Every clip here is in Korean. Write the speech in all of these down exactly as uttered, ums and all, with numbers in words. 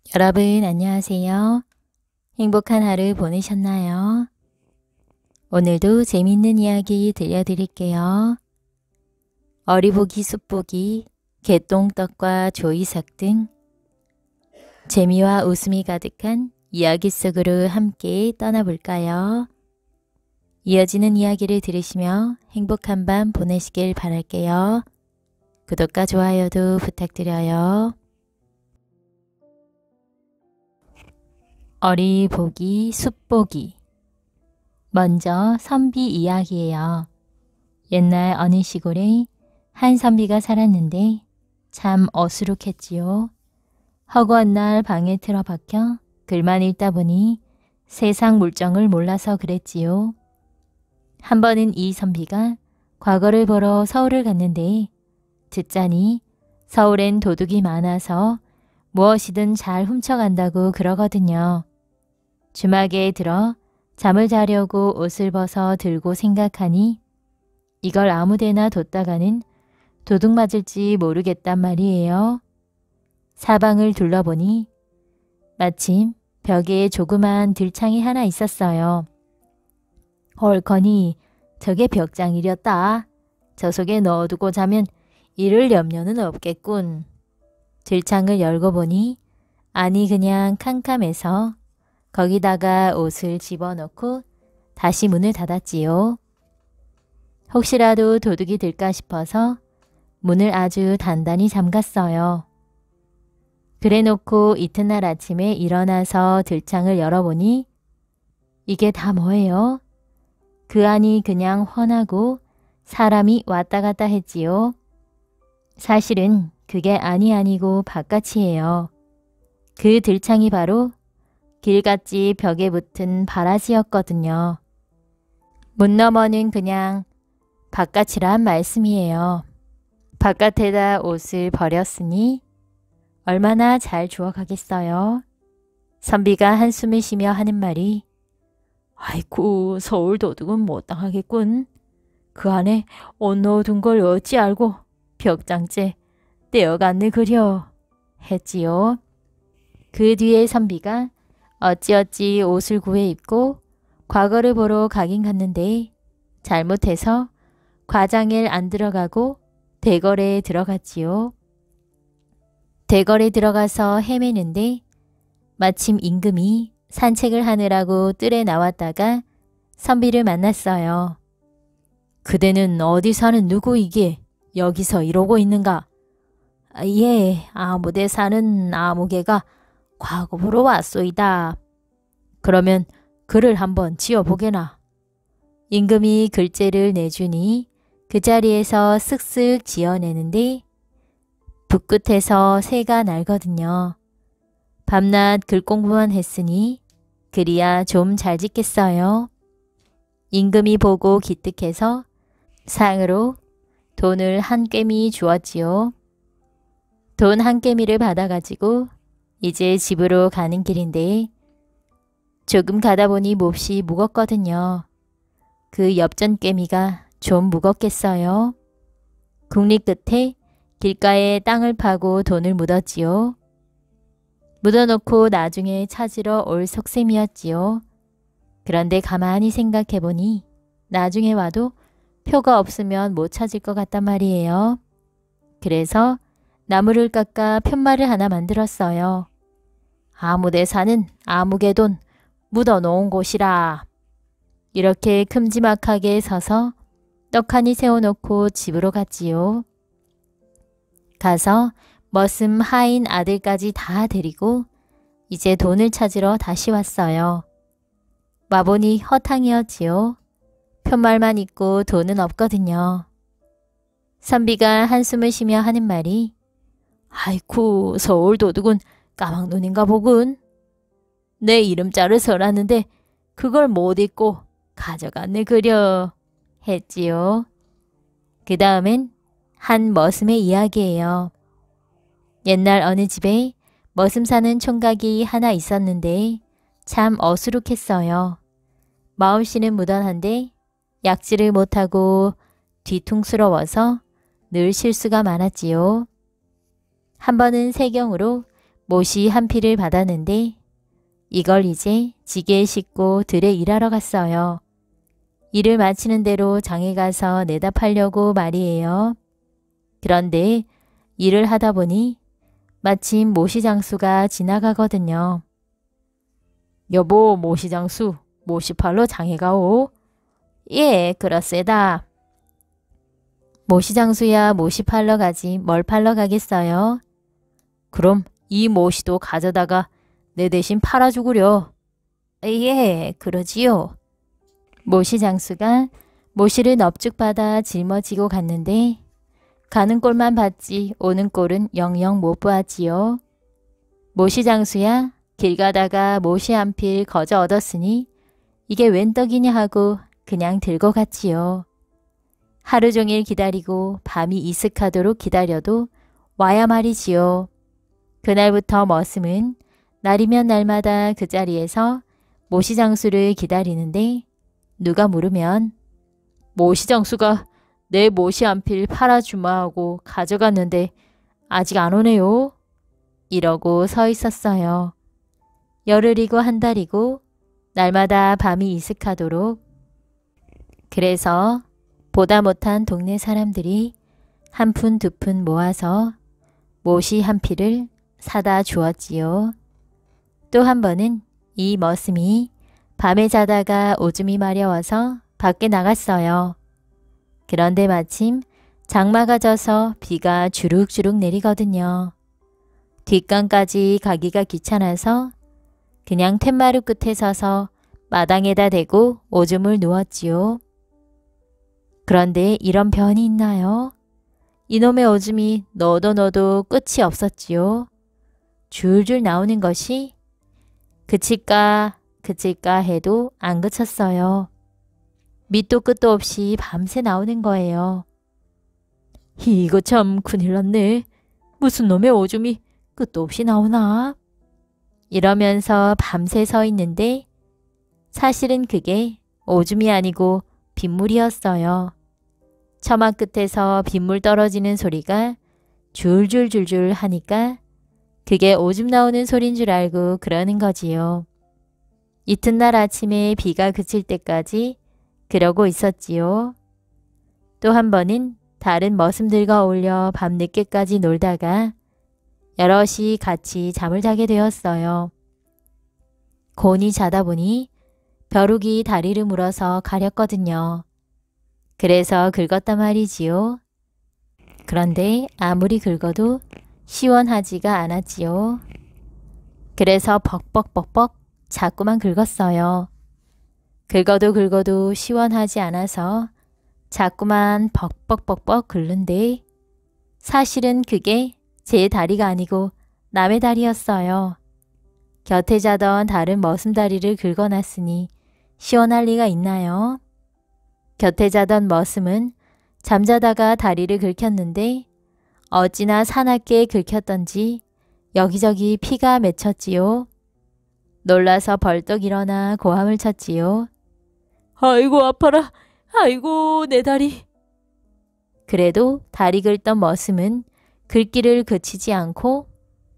여러분 안녕하세요. 행복한 하루 보내셨나요? 오늘도 재밌는 이야기 들려드릴게요. 어리보기 숲보기, 개똥떡과 조이삭 등 재미와 웃음이 가득한 이야기 속으로 함께 떠나볼까요? 이어지는 이야기를 들으시며 행복한 밤 보내시길 바랄게요. 구독과 좋아요도 부탁드려요. 어리보기 숲보기. 먼저 선비 이야기예요. 옛날 어느 시골에 한 선비가 살았는데 참 어수룩했지요. 허구한 날 방에 틀어박혀 글만 읽다 보니 세상 물정을 몰라서 그랬지요. 한 번은 이 선비가 과거를 보러 서울을 갔는데 듣자니 서울엔 도둑이 많아서 무엇이든 잘 훔쳐간다고 그러거든요. 주막에 들어 잠을 자려고 옷을 벗어 들고 생각하니 이걸 아무데나 뒀다가는 도둑 맞을지 모르겠단 말이에요. 사방을 둘러보니 마침 벽에 조그만 들창이 하나 있었어요. 헐커니 저게 벽장이렸다. 저 속에 넣어두고 자면 잃을 염려는 없겠군. 들창을 열고 보니 안이 그냥 캄캄해서 거기다가 옷을 집어넣고 다시 문을 닫았지요. 혹시라도 도둑이 들까 싶어서 문을 아주 단단히 잠갔어요. 그래 놓고 이튿날 아침에 일어나서 들창을 열어보니 이게 다 뭐예요? 그 안이 그냥 훤하고 사람이 왔다 갔다 했지요. 사실은 그게 안이 아니고 바깥이에요. 그 들창이 바로 길같이 벽에 붙은 바라지였거든요. 문 너머는 그냥 바깥이란 말씀이에요. 바깥에다 옷을 버렸으니 얼마나 잘 주워가겠어요. 선비가 한숨을 쉬며 하는 말이 아이쿠 서울 도둑은 못 당하겠군. 그 안에 옷 넣어둔 걸 어찌 알고 벽장째 떼어갔네 그려 했지요. 그 뒤에 선비가 어찌어찌 옷을 구해 입고 과거를 보러 가긴 갔는데 잘못해서 과장에 안 들어가고 대궐에 들어갔지요. 대궐에 들어가서 헤매는데 마침 임금이 산책을 하느라고 뜰에 나왔다가 선비를 만났어요. 그대는 어디 사는 누구이기에 여기서 이러고 있는가? 아, 예, 아무데 사는 아무개가 과거 보러 왔소이다. 그러면 글을 한번 지어보게나. 임금이 글재를 내주니 그 자리에서 쓱쓱 지어내는데 붓끝에서 새가 날거든요. 밤낮 글 공부만 했으니 글이야 좀 잘 짓겠어요. 임금이 보고 기특해서 상으로 돈을 한 깸이 주었지요. 돈 한 깸이를 받아가지고 이제 집으로 가는 길인데 조금 가다 보니 몹시 무겁거든요. 그 엽전 깸이가 좀 무겁겠어요. 국리 끝에 길가에 땅을 파고 돈을 묻었지요. 묻어놓고 나중에 찾으러 올 속셈이었지요. 그런데 가만히 생각해보니 나중에 와도 표가 없으면 못 찾을 것 같단 말이에요. 그래서 나무를 깎아 편말을 하나 만들었어요. 아무데 사는 아무개 돈 묻어놓은 곳이라. 이렇게 큼지막하게 서서 떡하니 세워놓고 집으로 갔지요. 가서 머슴 하인 아들까지 다 데리고 이제 돈을 찾으러 다시 왔어요. 와보니 허탕이었지요. 편말만 있고 돈은 없거든요. 선비가 한숨을 쉬며 하는 말이 아이쿠 서울 도둑은 까막눈인가 보군. 내 이름자를 써놨는데 그걸 못 읽고 가져갔네 그려 했지요. 그 다음엔 한 머슴의 이야기예요. 옛날 어느 집에 머슴 사는 총각이 하나 있었는데 참 어수룩했어요. 마음씨는 무던한데 약지를 못하고 뒤통수러워서 늘 실수가 많았지요. 한 번은 세경으로 못이 한 피를 받았는데 이걸 이제 지게에 싣고 들에 일하러 갔어요. 일을 마치는 대로 장에 가서 내다 팔려고 말이에요. 그런데 일을 하다 보니 마침 모시장수가 지나가거든요. 여보, 모시장수, 못이 팔러 장에 가오? 예, 그렇세다. 모시장수야 못이 팔러 가지 뭘 팔러 가겠어요? 그럼 이 못이도 가져다가 내 대신 팔아주구려. 예, 그러지요. 모시장수가 모시를 넙죽받아 짊어지고 갔는데 가는 꼴만 봤지 오는 꼴은 영영 못 보았지요. 모시장수야, 길 가다가 못이 한 필 거저 얻었으니 이게 웬 떡이냐 하고 그냥 들고 갔지요. 하루 종일 기다리고 밤이 이슥하도록 기다려도 와야 말이지요. 그날부터 머슴은 날이면 날마다 그 자리에서 모시장수를 기다리는데 누가 물으면 모시장수가 내 못이 한 필 팔아주마 하고 가져갔는데 아직 안 오네요. 이러고 서 있었어요. 열흘이고 한 달이고 날마다 밤이 이슥하도록. 그래서 보다 못한 동네 사람들이 한 푼 두 푼 모아서 못이 한 필을 사다 주었지요. 또 한 번은 이 머슴이 밤에 자다가 오줌이 마려워서 밖에 나갔어요. 그런데 마침 장마가 져서 비가 주룩주룩 내리거든요. 뒷간까지 가기가 귀찮아서 그냥 툇마루 끝에 서서 마당에다 대고 오줌을 누웠지요. 그런데 이런 변이 있나요? 이놈의 오줌이 넣어도 넣어도 끝이 없었지요. 줄줄 나오는 것이 그칠까 그칠까 해도 안 그쳤어요. 밑도 끝도 없이 밤새 나오는 거예요. 이거 참 큰일 났네. 무슨 놈의 오줌이 끝도 없이 나오나? 이러면서 밤새 서 있는데 사실은 그게 오줌이 아니고 빗물이었어요. 처마 끝에서 빗물 떨어지는 소리가 줄줄줄줄 하니까 그게 오줌 나오는 소린 줄 알고 그러는 거지요. 이튿날 아침에 비가 그칠 때까지 그러고 있었지요. 또 한 번은 다른 머슴들과 어울려 밤늦게까지 놀다가 여럿이 같이 잠을 자게 되었어요. 곤히 자다 보니 벼룩이 다리를 물어서 가렸거든요. 그래서 긁었단 말이지요. 그런데 아무리 긁어도 시원하지가 않았지요. 그래서 벅벅벅벅 자꾸만 긁었어요. 긁어도 긁어도 시원하지 않아서 자꾸만 벅벅벅벅 긁는데 사실은 그게 제 다리가 아니고 남의 다리였어요. 곁에 자던 다른 머슴다리를 긁어놨으니 시원할 리가 있나요? 곁에 자던 머슴은 잠자다가 다리를 긁혔는데 어찌나 사납게 긁혔던지 여기저기 피가 맺혔지요. 놀라서 벌떡 일어나 고함을 쳤지요. 아이고 아파라. 아이고 내 다리. 그래도 다리 긁던 머슴은 긁기를 그치지 않고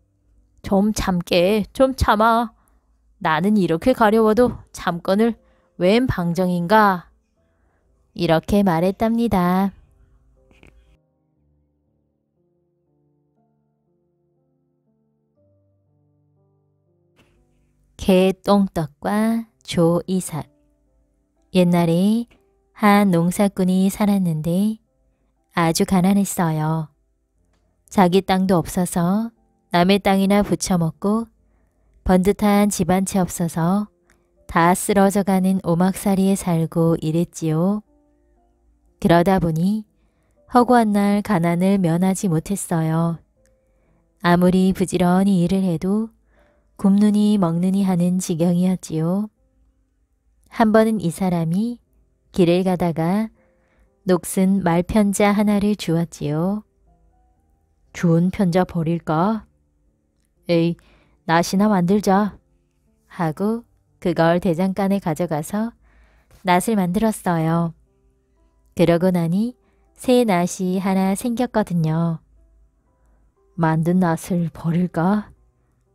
좀 참게 좀 참아. 나는 이렇게 가려워도 잠건을 웬 방정인가. 이렇게 말했답니다. 개똥떡과 조이삭. 옛날에 한 농사꾼이 살았는데 아주 가난했어요. 자기 땅도 없어서 남의 땅이나 부쳐먹고 번듯한 집 한 채 없어서 다 쓰러져가는 오막살이에 살고 이랬지요. 그러다 보니 허구한 날 가난을 면하지 못했어요. 아무리 부지런히 일을 해도 굶느니 먹느니 하는 지경이었지요. 한 번은 이 사람이 길을 가다가 녹슨 말편자 하나를 주었지요. 좋은 편자 버릴까? 에이, 낫이나 만들자. 하고 그걸 대장간에 가져가서 낫을 만들었어요. 그러고 나니 새 낫이 하나 생겼거든요. 만든 낫을 버릴까?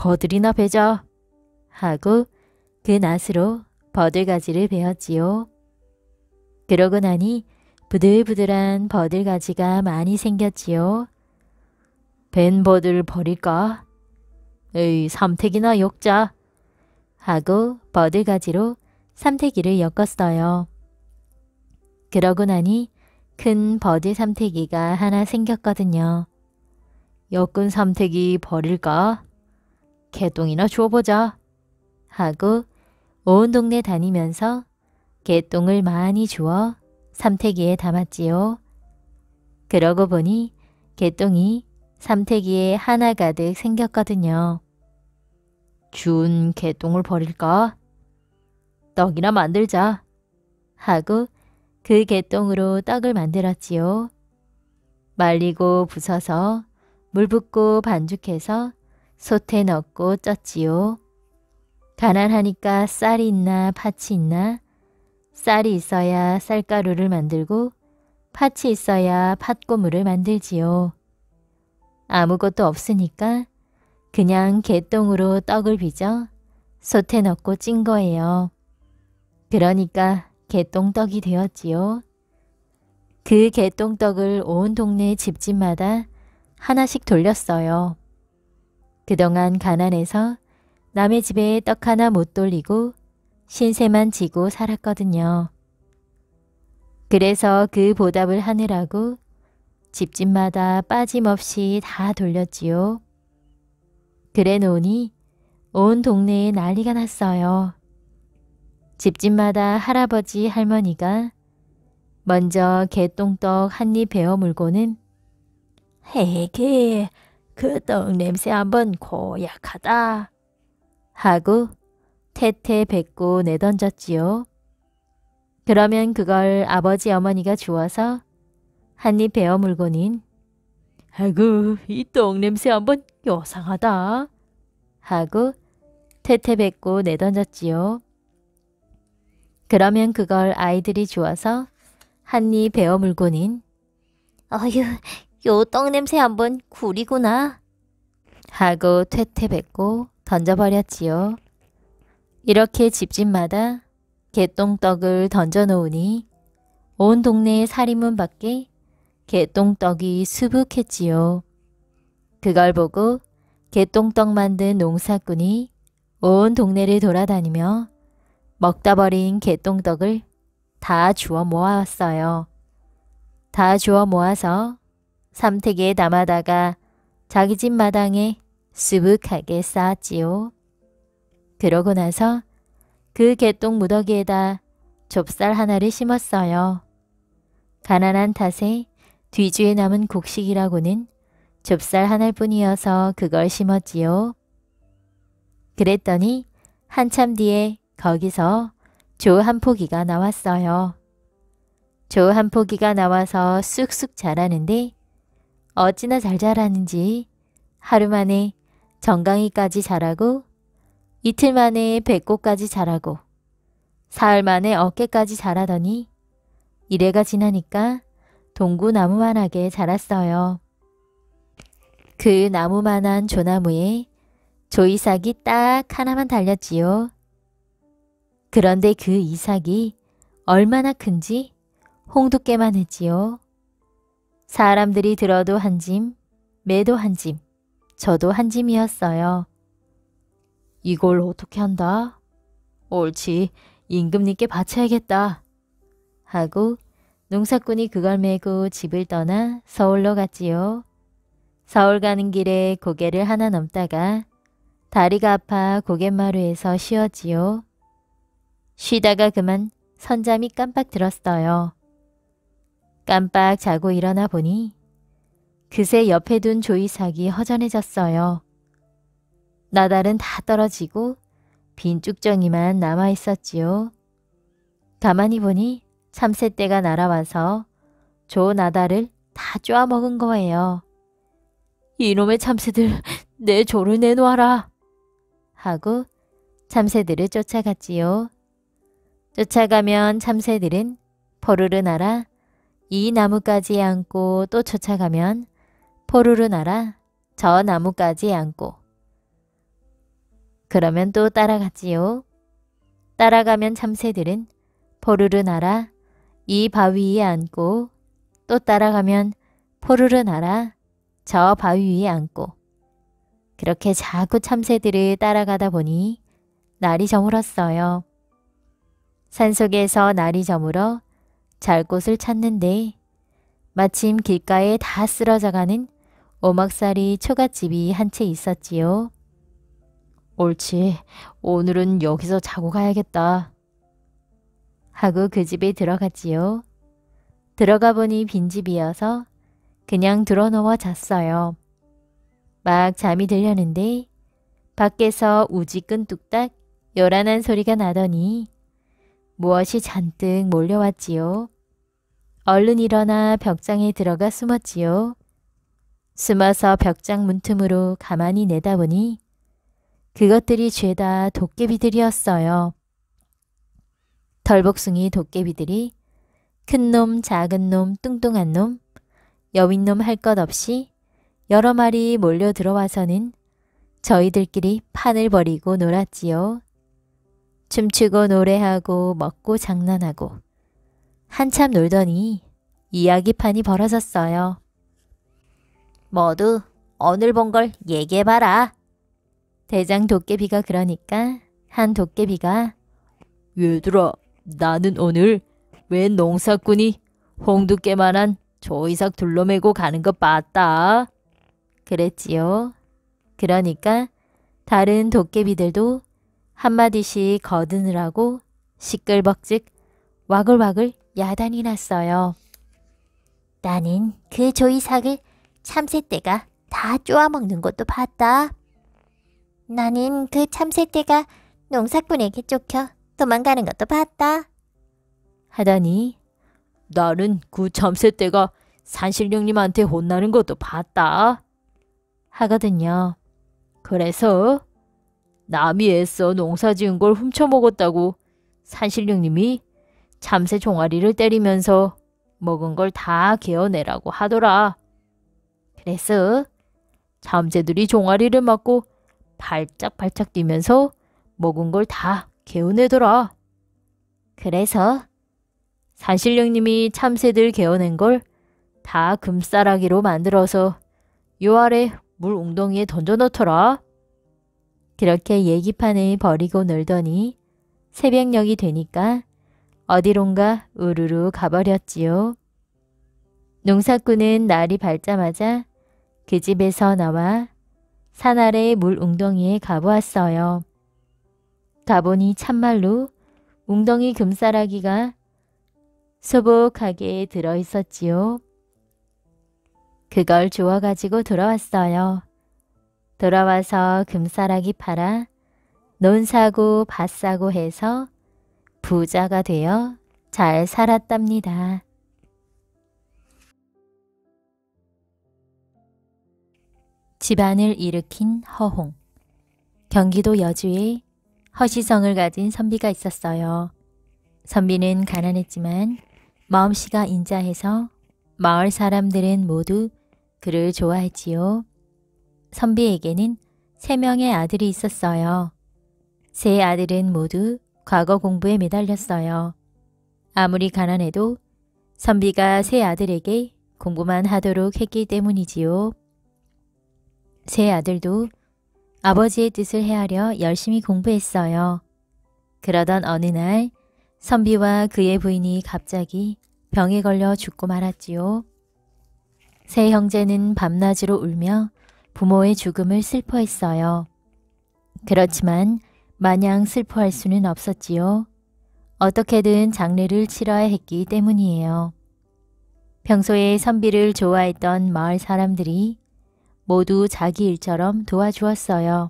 버들이나 베자 하고 그 낫으로 버들가지를 베었지요. 그러고 나니 부들부들한 버들가지가 많이 생겼지요. 벤 버들 버릴까? 에이, 삼태기나 엮자 하고 버들가지로 삼태기를 엮었어요. 그러고 나니 큰 버들 삼태기가 하나 생겼거든요. 엮은 삼태기 버릴까? 개똥이나 줘보자 하고 온 동네 다니면서 개똥을 많이 주어 삼태기에 담았지요. 그러고 보니 개똥이 삼태기에 하나 가득 생겼거든요. 준 개똥을 버릴까? 떡이나 만들자 하고 그 개똥으로 떡을 만들었지요. 말리고 부숴서 물 붓고 반죽해서 솥에 넣고 쪘지요. 가난하니까 쌀이 있나 팥이 있나? 쌀이 있어야 쌀가루를 만들고 팥이 있어야 팥고물을 만들지요. 아무것도 없으니까 그냥 개똥으로 떡을 빚어 솥에 넣고 찐 거예요. 그러니까 개똥떡이 되었지요. 그 개똥떡을 온 동네 집집마다 하나씩 돌렸어요. 그동안 가난해서 남의 집에 떡 하나 못 돌리고 신세만 지고 살았거든요. 그래서 그 보답을 하느라고 집집마다 빠짐없이 다 돌렸지요. 그래 놓으니 온 동네에 난리가 났어요. 집집마다 할아버지 할머니가 먼저 개똥떡 한 입 베어 물고는 헤게 그 떡 냄새 한번 고약하다 하고 태태 뱉고 내던졌지요. 그러면 그걸 아버지 어머니가 주워서 한 입 베어 물고는 아이고 이 떡 냄새 한번 요상하다 하고 태태 뱉고 내던졌지요. 그러면 그걸 아이들이 주워서 한 입 베어 물고는 어휴 요 떡 냄새 한번 구리구나 하고 퇴퇴 뱉고 던져버렸지요. 이렇게 집집마다 개똥떡을 던져놓으니 온 동네 사리문 밖에 개똥떡이 수북했지요. 그걸 보고 개똥떡 만든 농사꾼이 온 동네를 돌아다니며 먹다 버린 개똥떡을 다 주워 모아왔어요. 다 주워 모아서 삼태기에 담아다가 자기 집 마당에 수북하게 쌓았지요. 그러고 나서 그 개똥 무더기에다 좁쌀 하나를 심었어요. 가난한 탓에 뒤주에 남은 곡식이라고는 좁쌀 하나뿐이어서 그걸 심었지요. 그랬더니 한참 뒤에 거기서 조 한 포기가 나왔어요. 조 한 포기가 나와서 쑥쑥 자라는데 어찌나 잘 자라는지 하루 만에 정강이까지 자라고 이틀 만에 배꼽까지 자라고 사흘 만에 어깨까지 자라더니 이래가 지나니까 동구나무만하게 자랐어요. 그 나무만한 조나무에 조이삭이 딱 하나만 달렸지요. 그런데 그 이삭이 얼마나 큰지 홍두깨만 했지요. 사람들이 들어도 한 짐, 매도 한 짐, 저도 한 짐이었어요. 이걸 어떻게 한다? 옳지, 임금님께 바쳐야겠다. 하고 농사꾼이 그걸 메고 집을 떠나 서울로 갔지요. 서울 가는 길에 고개를 하나 넘다가 다리가 아파 고갯마루에서 쉬었지요. 쉬다가 그만 선잠이 깜빡 들었어요. 깜빡 자고 일어나 보니 그새 옆에 둔 조이삭이 허전해졌어요. 나달은 다 떨어지고 빈 쭉정이만 남아있었지요. 가만히 보니 참새떼가 날아와서 조 나달을 다 쪼아먹은 거예요. 이놈의 참새들 내 조를 내놓아라 하고 참새들을 쫓아갔지요. 쫓아가면 참새들은 포르르 날아 이 나무까지 앉고 또 쫓아가면 포르르 날아 저 나무까지 앉고 그러면 또 따라갔지요. 따라가면 참새들은 포르르 날아 이 바위 위에 앉고 또 따라가면 포르르 날아 저 바위 위에 앉고 그렇게 자꾸 참새들을 따라가다 보니 날이 저물었어요. 산속에서 날이 저물어 잘 곳을 찾는데 마침 길가에 다 쓰러져가는 오막살이 초가집이 한 채 있었지요. 옳지, 오늘은 여기서 자고 가야겠다 하고 그 집에 들어갔지요. 들어가 보니 빈집이어서 그냥 들어누워 잤어요. 막 잠이 들려는데 밖에서 우지끈 뚝딱 요란한 소리가 나더니 무엇이 잔뜩 몰려왔지요. 얼른 일어나 벽장에 들어가 숨었지요. 숨어서 벽장 문틈으로 가만히 내다보니 그것들이 죄다 도깨비들이었어요. 덜복숭이 도깨비들이 큰 놈, 작은 놈, 뚱뚱한 놈, 여윈 놈 할 것 없이 여러 마리 몰려 들어와서는 저희들끼리 판을 벌이고 놀았지요. 춤추고 노래하고 먹고 장난하고 한참 놀더니 이야기판이 벌어졌어요. 모두 오늘 본 걸 얘기해봐라. 대장 도깨비가 그러니까 한 도깨비가 얘들아, 나는 오늘 웬 농사꾼이 홍두깨만한 조이삭 둘러매고 가는 거 봤다. 그랬지요. 그러니까 다른 도깨비들도 한마디씩 거드느라고 시끌벅적 와글와글 야단이 났어요. 나는 그 조이삭을 참새떼가 다 쪼아먹는 것도 봤다. 나는 그 참새떼가 농사꾼에게 쫓겨 도망가는 것도 봤다. 하더니 나는 그 참새떼가 산신령님한테 혼나는 것도 봤다. 하거든요. 그래서 남이 애써 농사 지은 걸 훔쳐먹었다고 산신령님이 참새 종아리를 때리면서 먹은 걸 다 개어내라고 하더라. 그래서 참새들이 종아리를 맞고 발짝발짝 뛰면서 먹은 걸 다 개어내더라. 그래서 산신령님이 참새들 개어낸 걸 다 금싸라기로 만들어서 요 아래 물 웅덩이에 던져놓더라. 그렇게 얘기판을 버리고 놀더니 새벽녘이 되니까 어디론가 우르르 가버렸지요. 농사꾼은 날이 밝자마자 그 집에서 나와 산 아래 물 웅덩이에 가보았어요. 가보니 참말로 웅덩이 금싸라기가 소복하게 들어있었지요. 그걸 주워가지고 돌아왔어요. 돌아와서 금싸라기 팔아 논 사고 밭 사고 해서 부자가 되어 잘 살았답니다. 집안을 일으킨 허홍. 경기도 여주에 허시성을 가진 선비가 있었어요. 선비는 가난했지만 마음씨가 인자해서 마을 사람들은 모두 그를 좋아했지요. 선비에게는 세 명의 아들이 있었어요. 세 아들은 모두 과거 공부에 매달렸어요. 아무리 가난해도 선비가 세 아들에게 공부만 하도록 했기 때문이지요. 세 아들도 아버지의 뜻을 헤아려 열심히 공부했어요. 그러던 어느 날 선비와 그의 부인이 갑자기 병에 걸려 죽고 말았지요. 세 형제는 밤낮으로 울며 부모의 죽음을 슬퍼했어요. 그렇지만 마냥 슬퍼할 수는 없었지요. 어떻게든 장례를 치러야 했기 때문이에요. 평소에 선비를 좋아했던 마을 사람들이 모두 자기 일처럼 도와주었어요.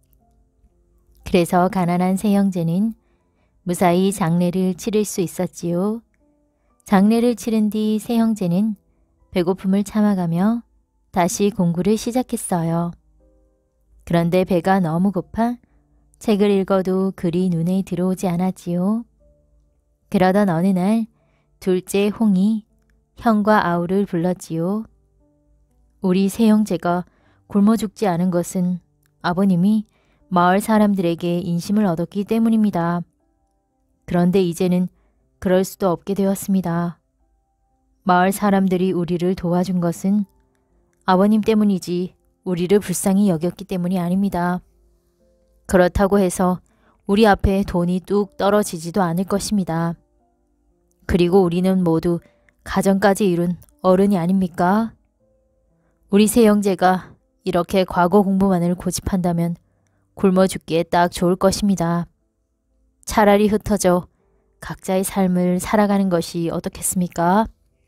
그래서 가난한 세 형제는 무사히 장례를 치를 수 있었지요. 장례를 치른 뒤 세 형제는 배고픔을 참아가며 다시 공부를 시작했어요. 그런데 배가 너무 고파 책을 읽어도 글이 눈에 들어오지 않았지요. 그러던 어느 날 둘째 홍이 형과 아우를 불렀지요. 우리 세 형제가 굶어 죽지 않은 것은 아버님이 마을 사람들에게 인심을 얻었기 때문입니다. 그런데 이제는 그럴 수도 없게 되었습니다. 마을 사람들이 우리를 도와준 것은 아버님 때문이지 우리를 불쌍히 여겼기 때문이 아닙니다. 그렇다고 해서 우리 앞에 돈이 뚝 떨어지지도 않을 것입니다. 그리고 우리는 모두 가정까지 이룬 어른이 아닙니까? 우리 세 형제가 이렇게 과거 공부만을 고집한다면 굶어 죽기에 딱 좋을 것입니다. 차라리 흩어져 각자의 삶을 살아가는 것이 어떻겠습니까?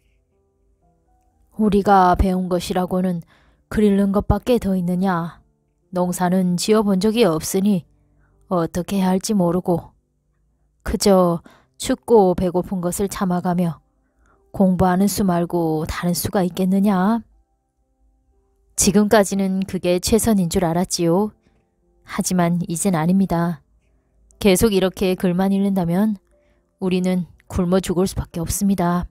우리가 배운 것이라고는 글 읽는 것밖에 더 있느냐. 농사는 지어본 적이 없으니 어떻게 해야 할지 모르고 그저 춥고 배고픈 것을 참아가며 공부하는 수 말고 다른 수가 있겠느냐. 지금까지는 그게 최선인 줄 알았지요. 하지만 이젠 아닙니다. 계속 이렇게 글만 읽는다면 우리는 굶어 죽을 수밖에 없습니다.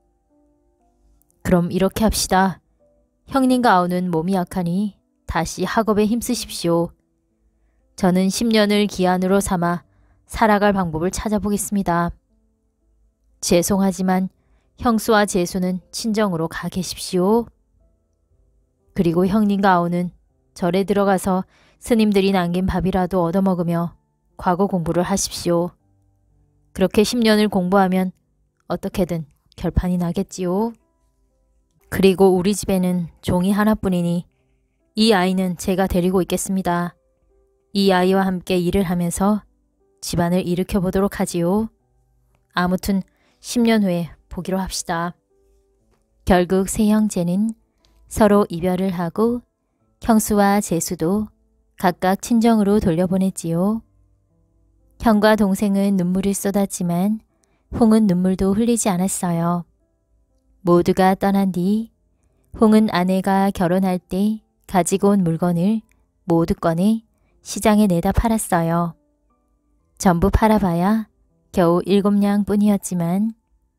그럼 이렇게 합시다. 형님과 아우는 몸이 약하니 다시 학업에 힘쓰십시오. 저는 십 년을 기한으로 삼아 살아갈 방법을 찾아보겠습니다. 죄송하지만 형수와 제수는 친정으로 가 계십시오. 그리고 형님과 아우는 절에 들어가서 스님들이 남긴 밥이라도 얻어먹으며 과거 공부를 하십시오. 그렇게 십 년을 공부하면 어떻게든 결판이 나겠지요. 그리고 우리 집에는 종이 하나뿐이니 이 아이는 제가 데리고 있겠습니다. 이 아이와 함께 일을 하면서 집안을 일으켜 보도록 하지요. 아무튼 십 년 후에 보기로 합시다. 결국 세 형제는 서로 이별을 하고 형수와 제수도 각각 친정으로 돌려보냈지요. 형과 동생은 눈물을 쏟았지만 홍은 눈물도 흘리지 않았어요. 모두가 떠난 뒤 홍은 아내가 결혼할 때 가지고 온 물건을 모두 꺼내 시장에 내다 팔았어요. 전부 팔아봐야 겨우 일곱 냥 뿐이었지만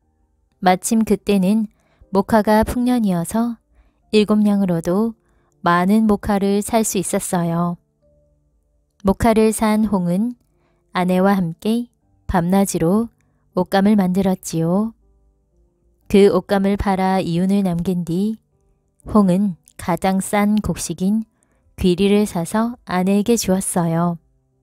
마침 그때는 목화가 풍년이어서 일곱 냥으로도 많은 목화를 살 수 있었어요. 목화를 산 홍은 아내와 함께 밤낮으로 옷감을 만들었지요. 그 옷감을 팔아 이윤을 남긴 뒤 홍은 가장 싼 곡식인 귀리를 사서 아내에게 주었어요.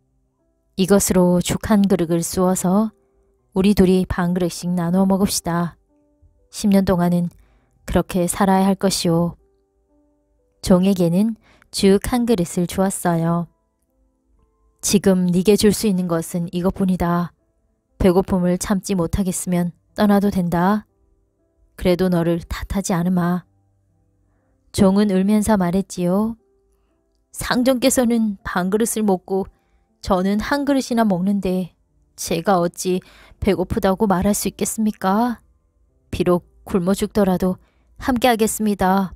이것으로 죽 한 그릇을 쑤어서 우리 둘이 반 그릇씩 나누어 먹읍시다. 십 년 동안은 그렇게 살아야 할 것이오. 종에게는 죽 한 그릇을 주었어요. 지금 네게 줄 수 있는 것은 이것뿐이다. 배고픔을 참지 못하겠으면 떠나도 된다. 그래도 너를 탓하지 않으마. 종은 울면서 말했지요. 상전께서는 반 그릇을 먹고 저는 한 그릇이나 먹는데 제가 어찌 배고프다고 말할 수 있겠습니까? 비록 굶어 죽더라도 함께 하겠습니다.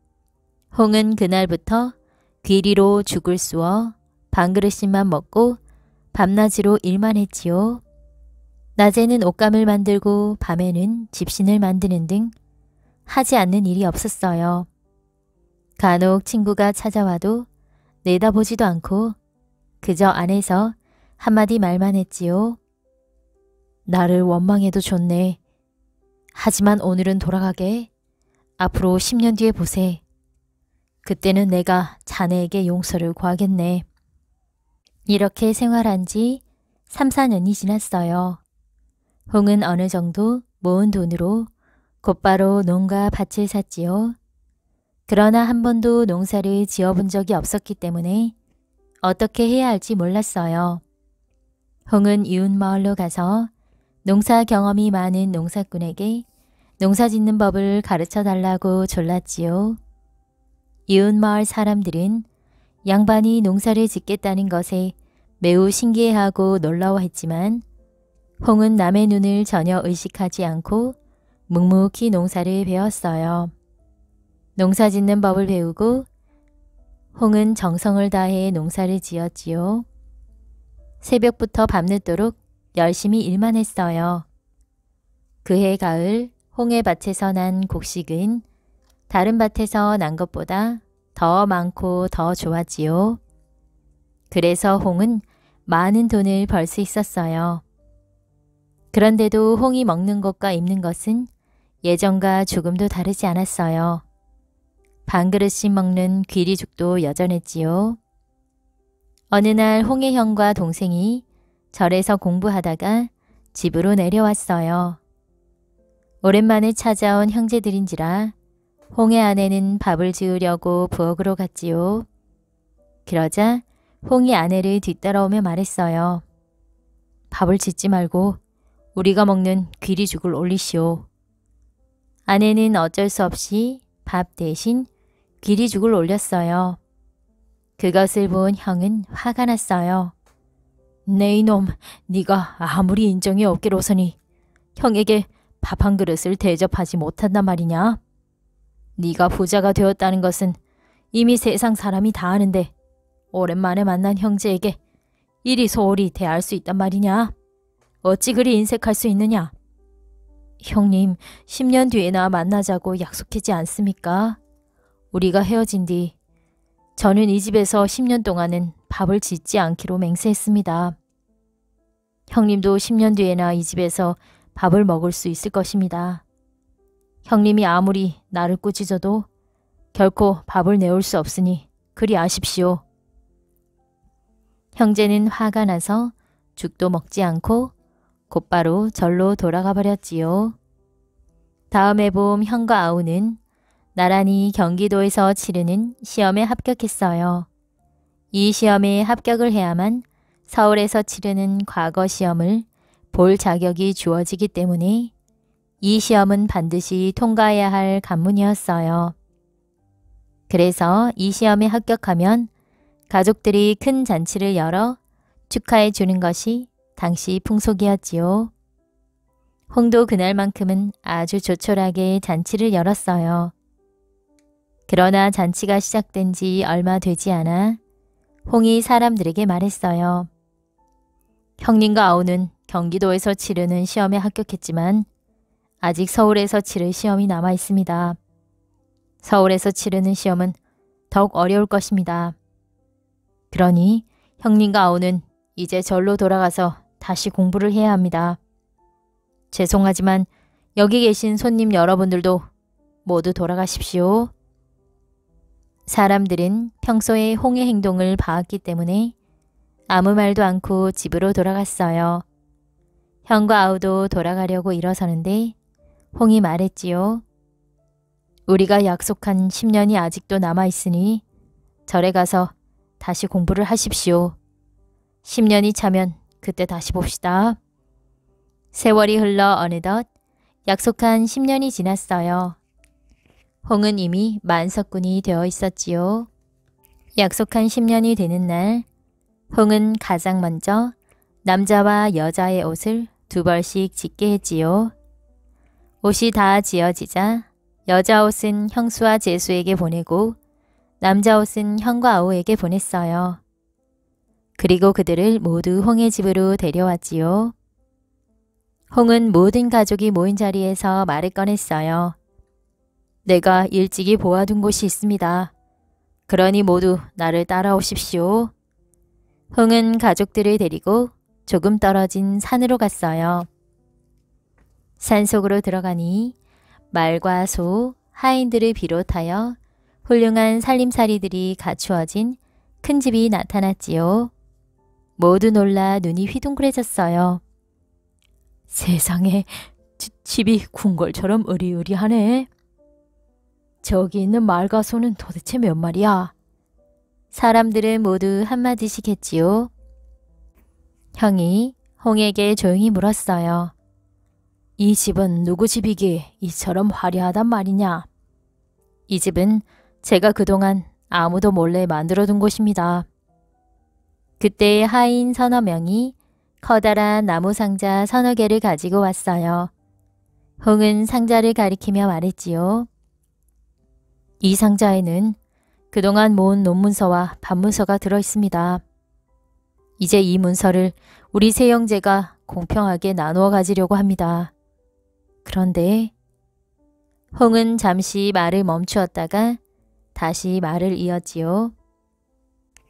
홍은 그날부터 귀리로 죽을 쑤어 반 그릇씩만 먹고 밤낮으로 일만 했지요. 낮에는 옷감을 만들고 밤에는 집신을 만드는 등 하지 않는 일이 없었어요. 간혹 친구가 찾아와도 내다보지도 않고 그저 안에서 한마디 말만 했지요. 나를 원망해도 좋네. 하지만 오늘은 돌아가게. 앞으로 십 년 뒤에 보세. 그때는 내가 자네에게 용서를 구하겠네. 이렇게 생활한 지 삼, 사 년이 지났어요. 홍은 어느 정도 모은 돈으로 곧바로 농가 밭을 샀지요. 그러나 한 번도 농사를 지어본 적이 없었기 때문에 어떻게 해야 할지 몰랐어요. 홍은 이웃마을로 가서 농사 경험이 많은 농사꾼에게 농사 짓는 법을 가르쳐 달라고 졸랐지요. 이웃마을 사람들은 양반이 농사를 짓겠다는 것에 매우 신기해하고 놀라워했지만 홍은 남의 눈을 전혀 의식하지 않고 묵묵히 농사를 배웠어요. 농사 짓는 법을 배우고 홍은 정성을 다해 농사를 지었지요. 새벽부터 밤늦도록 열심히 일만 했어요. 그해 가을 홍의 밭에서 난 곡식은 다른 밭에서 난 것보다 더 많고 더 좋았지요. 그래서 홍은 많은 돈을 벌 수 있었어요. 그런데도 홍이 먹는 것과 입는 것은 예전과 조금도 다르지 않았어요. 반 그릇씩 먹는 귀리죽도 여전했지요. 어느 날 홍의 형과 동생이 절에서 공부하다가 집으로 내려왔어요. 오랜만에 찾아온 형제들인지라 홍의 아내는 밥을 지으려고 부엌으로 갔지요. 그러자 홍이 아내를 뒤따라오며 말했어요. 밥을 짓지 말고 우리가 먹는 귀리죽을 올리시오. 아내는 어쩔 수 없이 밥 대신 귀리죽을 올렸어요. 그것을 본 형은 화가 났어요. 네 이놈, 네가 아무리 인정이 없기로서니 형에게 밥 한 그릇을 대접하지 못한단 말이냐? 네가 부자가 되었다는 것은 이미 세상 사람이 다 아는데 오랜만에 만난 형제에게 이리 소홀히 대할 수 있단 말이냐? 어찌 그리 인색할 수 있느냐? 형님, 십 년 뒤에나 만나자고 약속했지 않습니까? 우리가 헤어진 뒤 저는 이 집에서 십 년 동안은 밥을 짓지 않기로 맹세했습니다. 형님도 십 년 뒤에나 이 집에서 밥을 먹을 수 있을 것입니다. 형님이 아무리 나를 꾸짖어도 결코 밥을 내올 수 없으니 그리 아십시오. 형제는 화가 나서 죽도 먹지 않고 곧바로 절로 돌아가 버렸지요. 다음 해봄 형과 아우는 나란히 경기도에서 치르는 시험에 합격했어요. 이 시험에 합격을 해야만 서울에서 치르는 과거 시험을 볼 자격이 주어지기 때문에 이 시험은 반드시 통과해야 할 관문이었어요. 그래서 이 시험에 합격하면 가족들이 큰 잔치를 열어 축하해 주는 것이 당시 풍속이었지요. 홍도 그날만큼은 아주 조촐하게 잔치를 열었어요. 그러나 잔치가 시작된 지 얼마 되지 않아 홍이 사람들에게 말했어요. 형님과 아우는 경기도에서 치르는 시험에 합격했지만 아직 서울에서 치를 시험이 남아 있습니다. 서울에서 치르는 시험은 더욱 어려울 것입니다. 그러니 형님과 아우는 이제 절로 돌아가서 다시 공부를 해야 합니다. 죄송하지만 여기 계신 손님 여러분들도 모두 돌아가십시오. 사람들은 평소에 홍의 행동을 봐왔기 때문에 아무 말도 않고 집으로 돌아갔어요. 형과 아우도 돌아가려고 일어서는데 홍이 말했지요. 우리가 약속한 십 년이 아직도 남아있으니 절에 가서 다시 공부를 하십시오. 십 년이 차면 그때 다시 봅시다. 세월이 흘러 어느덧 약속한 십 년이 지났어요. 홍은 이미 만석군이 되어 있었지요. 약속한 십 년이 되는 날 홍은 가장 먼저 남자와 여자의 옷을 두 벌씩 짓게 했지요. 옷이 다 지어지자 여자 옷은 형수와 제수에게 보내고 남자 옷은 형과 아우에게 보냈어요. 그리고 그들을 모두 홍의 집으로 데려왔지요. 홍은 모든 가족이 모인 자리에서 말을 꺼냈어요. 내가 일찍이 보아둔 곳이 있습니다. 그러니 모두 나를 따라오십시오. 홍은 가족들을 데리고 조금 떨어진 산으로 갔어요. 산속으로 들어가니 말과 소, 하인들을 비롯하여 훌륭한 살림살이들이 갖추어진 큰 집이 나타났지요. 모두 놀라 눈이 휘둥그레졌어요. 세상에, 지, 집이 궁궐처럼 으리으리하네. 저기 있는 말과 소는 도대체 몇 마리야? 사람들은 모두 한마디씩 했지요. 형이 홍에게 조용히 물었어요. 이 집은 누구 집이기에 이처럼 화려하단 말이냐? 이 집은 제가 그동안 아무도 몰래 만들어둔 곳입니다. 그때 하인 서너 명이 커다란 나무 상자 서너 개를 가지고 왔어요. 홍은 상자를 가리키며 말했지요. 이 상자에는 그동안 모은 논문서와 반문서가 들어있습니다. 이제 이 문서를 우리 세 형제가 공평하게 나누어 가지려고 합니다. 그런데 홍은 잠시 말을 멈추었다가 다시 말을 이었지요.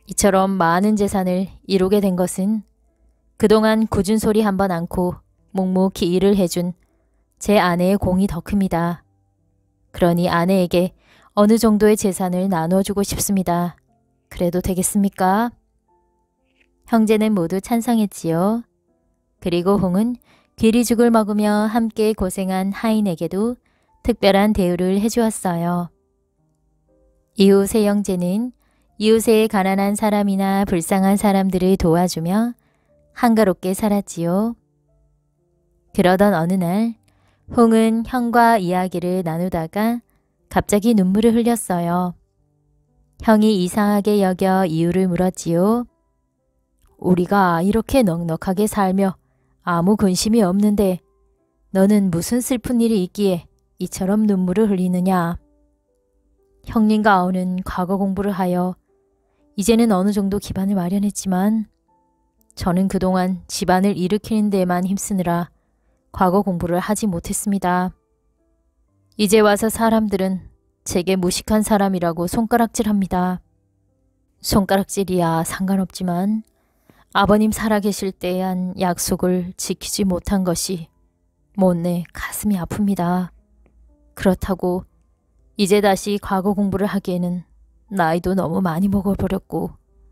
이처럼 많은 재산을 이루게 된 것은 그동안 굳은 소리 한 번 않고 묵묵히 일을 해준 제 아내의 공이 더 큽니다. 그러니 아내에게 어느 정도의 재산을 나눠주고 싶습니다. 그래도 되겠습니까? 형제는 모두 찬성했지요. 그리고 홍은 귀리죽을 먹으며 함께 고생한 하인에게도 특별한 대우를 해주었어요. 이후 세 형제는 이웃의 가난한 사람이나 불쌍한 사람들을 도와주며 한가롭게 살았지요. 그러던 어느 날 홍은 형과 이야기를 나누다가 갑자기 눈물을 흘렸어요. 형이 이상하게 여겨 이유를 물었지요. 우리가 이렇게 넉넉하게 살며 아무 근심이 없는데 너는 무슨 슬픈 일이 있기에 이처럼 눈물을 흘리느냐. 형님과 아우는 과거 공부를 하여 이제는 어느 정도 기반을 마련했지만 저는 그동안 집안을 일으키는 데에만 힘쓰느라 과거 공부를 하지 못했습니다. 이제 와서 사람들은 제게 무식한 사람이라고 손가락질합니다. 손가락질이야 상관없지만 아버님 살아계실 때에 한 약속을 지키지 못한 것이 못내 가슴이 아픕니다. 그렇다고 이제 다시 과거 공부를 하기에는 나이도 너무 많이 먹어버렸고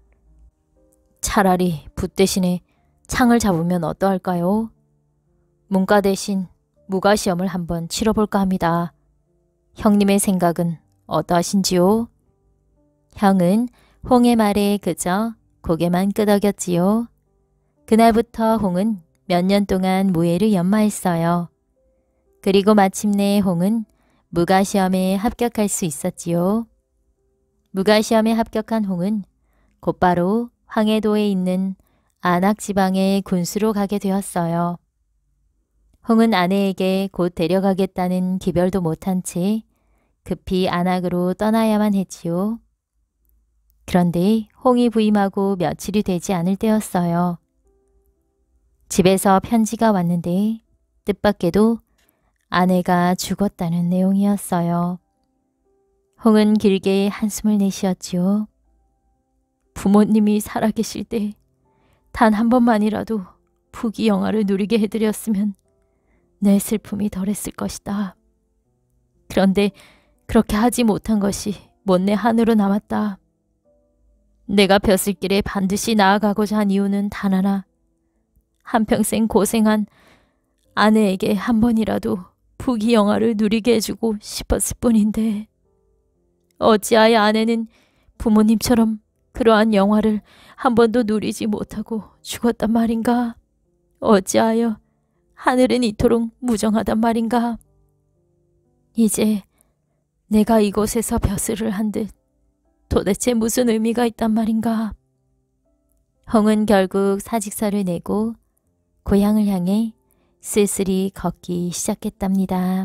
차라리 붓 대신에 창을 잡으면 어떠할까요? 문과 대신 무과시험을 한번 치러볼까 합니다. 형님의 생각은 어떠하신지요? 형은 홍의 말에 그저 고개만 끄덕였지요. 그날부터 홍은 몇 년 동안 무예를 연마했어요. 그리고 마침내 홍은 무과시험에 합격할 수 있었지요. 무과시험에 합격한 홍은 곧바로 황해도에 있는 안악지방의 군수로 가게 되었어요. 홍은 아내에게 곧 데려가겠다는 기별도 못한 채 급히 안악으로 떠나야만 했지요. 그런데 홍이 부임하고 며칠이 되지 않을 때였어요. 집에서 편지가 왔는데 뜻밖에도 아내가 죽었다는 내용이었어요. 홍은 길게 한숨을 내쉬었지요. 부모님이 살아계실 때 단 한 번만이라도 부귀 영화를 누리게 해드렸으면 내 슬픔이 덜했을 것이다. 그런데 그렇게 하지 못한 것이 못내 한으로 남았다. 내가 벼슬길에 반드시 나아가고자 한 이유는 단 하나. 한평생 고생한 아내에게 한 번이라도 부귀 영화를 누리게 해주고 싶었을 뿐인데 어찌하여 아내는 부모님처럼 그러한 영화를 한 번도 누리지 못하고 죽었단 말인가? 어찌하여 하늘은 이토록 무정하단 말인가? 이제 내가 이곳에서 벼슬을 한 듯 도대체 무슨 의미가 있단 말인가? 홍은 결국 사직서를 내고 고향을 향해 쓸쓸히 걷기 시작했답니다.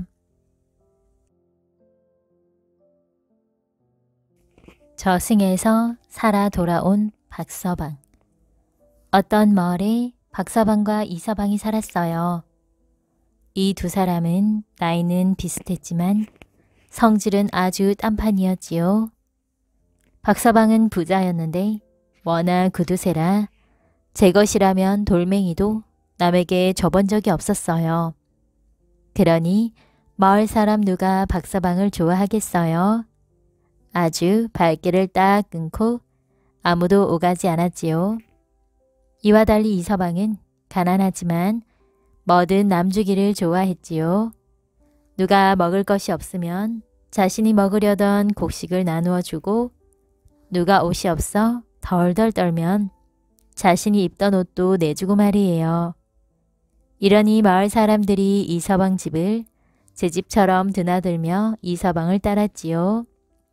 저승에서 살아 돌아온 박서방. 어떤 마을에 박서방과 이서방이 살았어요. 이 두 사람은 나이는 비슷했지만 성질은 아주 딴판이었지요. 박서방은 부자였는데 워낙 구두쇠라 제 것이라면 돌멩이도 남에게 줘본 적이 없었어요. 그러니 마을 사람 누가 박서방을 좋아하겠어요? 아주 발길을 딱 끊고 아무도 오가지 않았지요. 이와 달리 이서방은 가난하지만 뭐든 남주기를 좋아했지요. 누가 먹을 것이 없으면 자신이 먹으려던 곡식을 나누어 주고 누가 옷이 없어 덜덜 떨면 자신이 입던 옷도 내주고 말이에요. 이러니 마을 사람들이 이서방 집을 제 집처럼 드나들며 이서방을 따랐지요.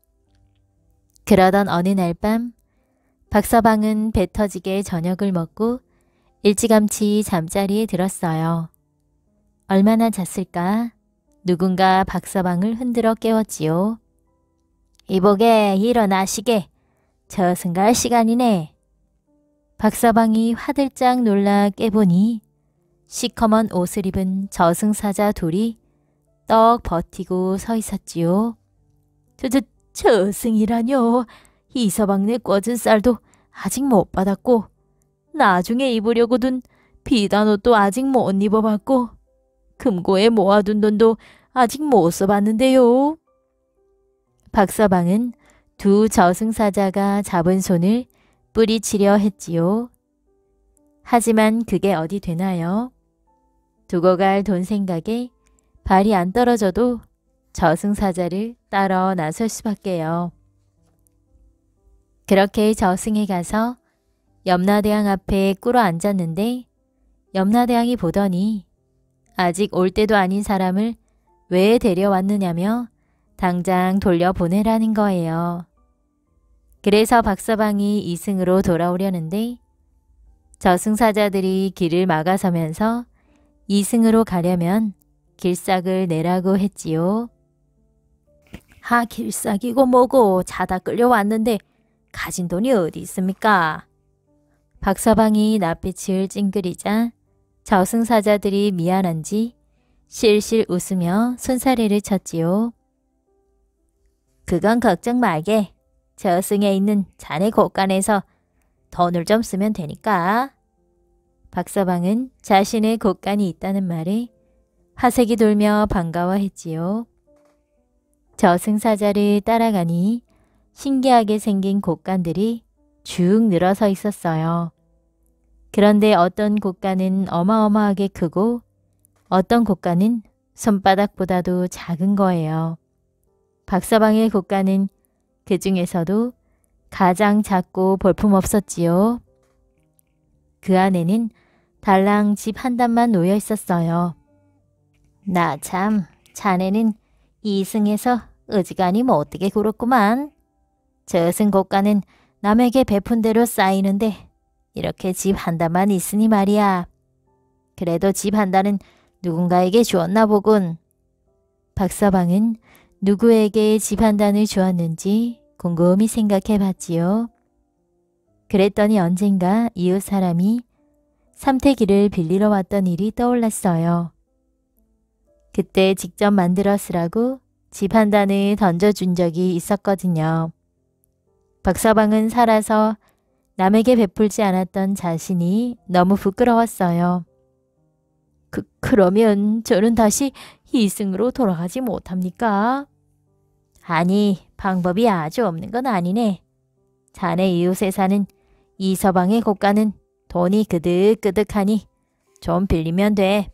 그러던 어느 날 밤 박서방은 배 터지게 저녁을 먹고 일찌감치 잠자리에 들었어요. 얼마나 잤을까? 누군가 박서방을 흔들어 깨웠지요. 이보게 일어나시게. 저승갈 시간이네. 박서방이 화들짝 놀라 깨보니 시커먼 옷을 입은 저승사자 둘이 떡 버티고 서 있었지요. 저, 저, 저승이라뇨. 이서방네 꿔준 쌀도 아직 못 받았고 나중에 입으려고 둔 비단 옷도 아직 못 입어봤고 금고에 모아둔 돈도 아직 못 써봤는데요. 박서방은 두 저승사자가 잡은 손을 뿌리치려 했지요. 하지만 그게 어디 되나요? 두고 갈 돈 생각에 발이 안 떨어져도 저승사자를 따라 나설 수밖에요. 그렇게 저승에 가서 염라대왕 앞에 꿇어 앉았는데 염라대왕이 보더니 아직 올 때도 아닌 사람을 왜 데려왔느냐며 당장 돌려보내라는 거예요. 그래서 박서방이 이승으로 돌아오려는데 저승사자들이 길을 막아서면서 이승으로 가려면 길싹을 내라고 했지요. 하 길싹이고 뭐고 자다 끌려왔는데 가진 돈이 어디 있습니까? 박서방이 낯빛을 찡그리자 저승사자들이 미안한지 실실 웃으며 손사래를 쳤지요. 그건 걱정 말게. 저승에 있는 자네 곳간에서 돈을 좀 쓰면 되니까. 박서방은 자신의 곳간이 있다는 말에 화색이 돌며 반가워했지요. 저승사자를 따라가니 신기하게 생긴 곳간들이 쭉 늘어서 있었어요. 그런데 어떤 곳간은 어마어마하게 크고 어떤 곳간은 손바닥보다도 작은 거예요. 박서방의 곳간은 그 중에서도 가장 작고 볼품없었지요. 그 안에는 달랑 집 한 단만 놓여 있었어요. 나 참 자네는 이승에서 어지간히 못되게 굴었구만. 저승 곳간은 남에게 베푼 대로 쌓이는데 이렇게 집 한 단만 있으니 말이야. 그래도 집 한 단은 누군가에게 주었나 보군. 박서방은 누구에게 집 한 단을 주었는지 곰곰이 생각해 봤지요. 그랬더니 언젠가 이웃 사람이 삼태기를 빌리러 왔던 일이 떠올랐어요. 그때 직접 만들어 쓰라고 집 한 단을 던져준 적이 있었거든요. 박서방은 살아서 남에게 베풀지 않았던 자신이 너무 부끄러웠어요. 그, 그러면 저는 다시 이승으로 돌아가지 못합니까? 아니, 방법이 아주 없는 건 아니네. 자네 이웃에 사는 이서방의 곳간은 돈이 그득그득하니 좀 빌리면 돼.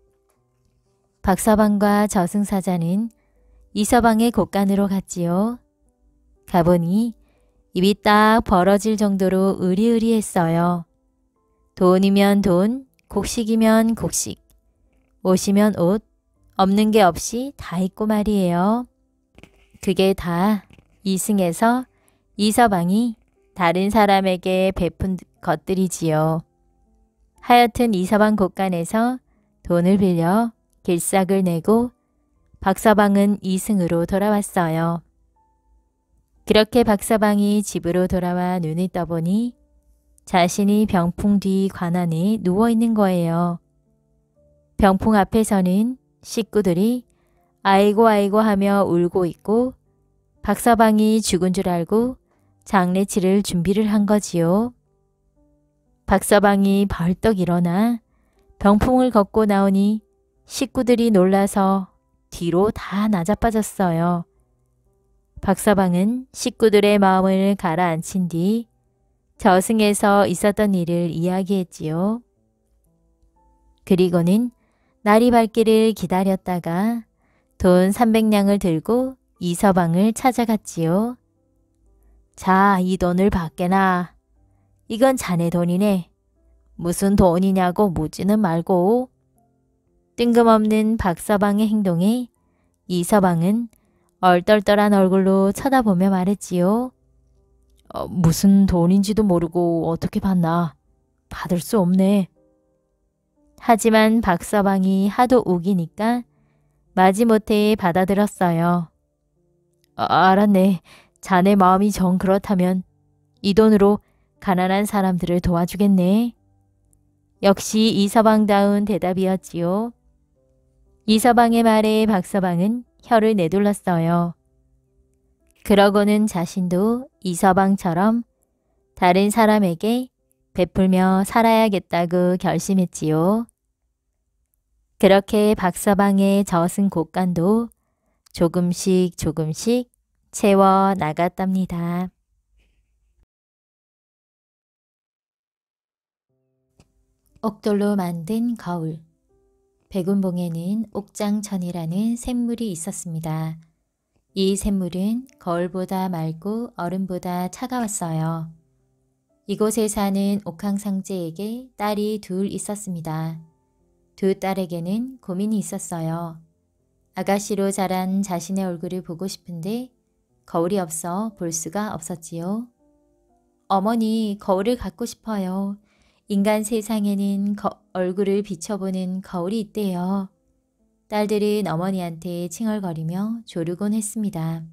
박서방과 저승사자는 이서방의 곳간으로 갔지요. 가보니 입이 딱 벌어질 정도로 으리으리했어요. 돈이면 돈, 곡식이면 곡식, 옷이면 옷, 없는 게 없이 다 있고 말이에요. 그게 다 이승에서 이서방이 다른 사람에게 베푼 것들이지요. 하여튼 이서방 곳간에서 돈을 빌려 길싹을 내고 박서방은 이승으로 돌아왔어요. 그렇게 박서방이 집으로 돌아와 눈을 떠보니 자신이 병풍 뒤 관안에 누워있는 거예요. 병풍 앞에서는 식구들이 아이고 아이고 하며 울고 있고 박서방이 죽은 줄 알고 장례치를 준비를 한 거지요. 박서방이 벌떡 일어나 병풍을 걷고 나오니 식구들이 놀라서 뒤로 다 나자빠졌어요. 박서방은 식구들의 마음을 가라앉힌 뒤 저승에서 있었던 일을 이야기했지요. 그리고는 날이 밝기를 기다렸다가 돈 삼백냥을 들고 이서방을 찾아갔지요. 자, 이 돈을 받게나. 이건 자네 돈이네. 무슨 돈이냐고 묻지는 말고. 뜬금없는 박서방의 행동에 이서방은 얼떨떨한 얼굴로 쳐다보며 말했지요. 어, 무슨 돈인지도 모르고 어떻게 받나. 받을 수 없네. 하지만 박서방이 하도 우기니까 마지못해 받아들었어요. 아, 알았네. 자네 마음이 정 그렇다면 이 돈으로 가난한 사람들을 도와주겠네. 역시 이서방다운 대답이었지요. 이서방의 말에 박서방은 혀를 내둘렀어요. 그러고는 자신도 이서방처럼 다른 사람에게 베풀며 살아야겠다고 결심했지요. 그렇게 박서방의 젖은 곳간도 조금씩 조금씩 채워 나갔답니다. 옥돌로 만든 거울. 백운봉에는 옥장천이라는 샘물이 있었습니다. 이 샘물은 거울보다 맑고 얼음보다 차가웠어요. 이곳에 사는 옥황상제에게 딸이 둘 있었습니다. 두 딸에게는 고민이 있었어요. 아가씨로 자란 자신의 얼굴을 보고 싶은데 거울이 없어 볼 수가 없었지요. 어머니, 거울을 갖고 싶어요. 인간 세상에는 거, 얼굴을 비춰보는 거울이 있대요. 딸들은 어머니한테 칭얼거리며 조르곤 했습니다.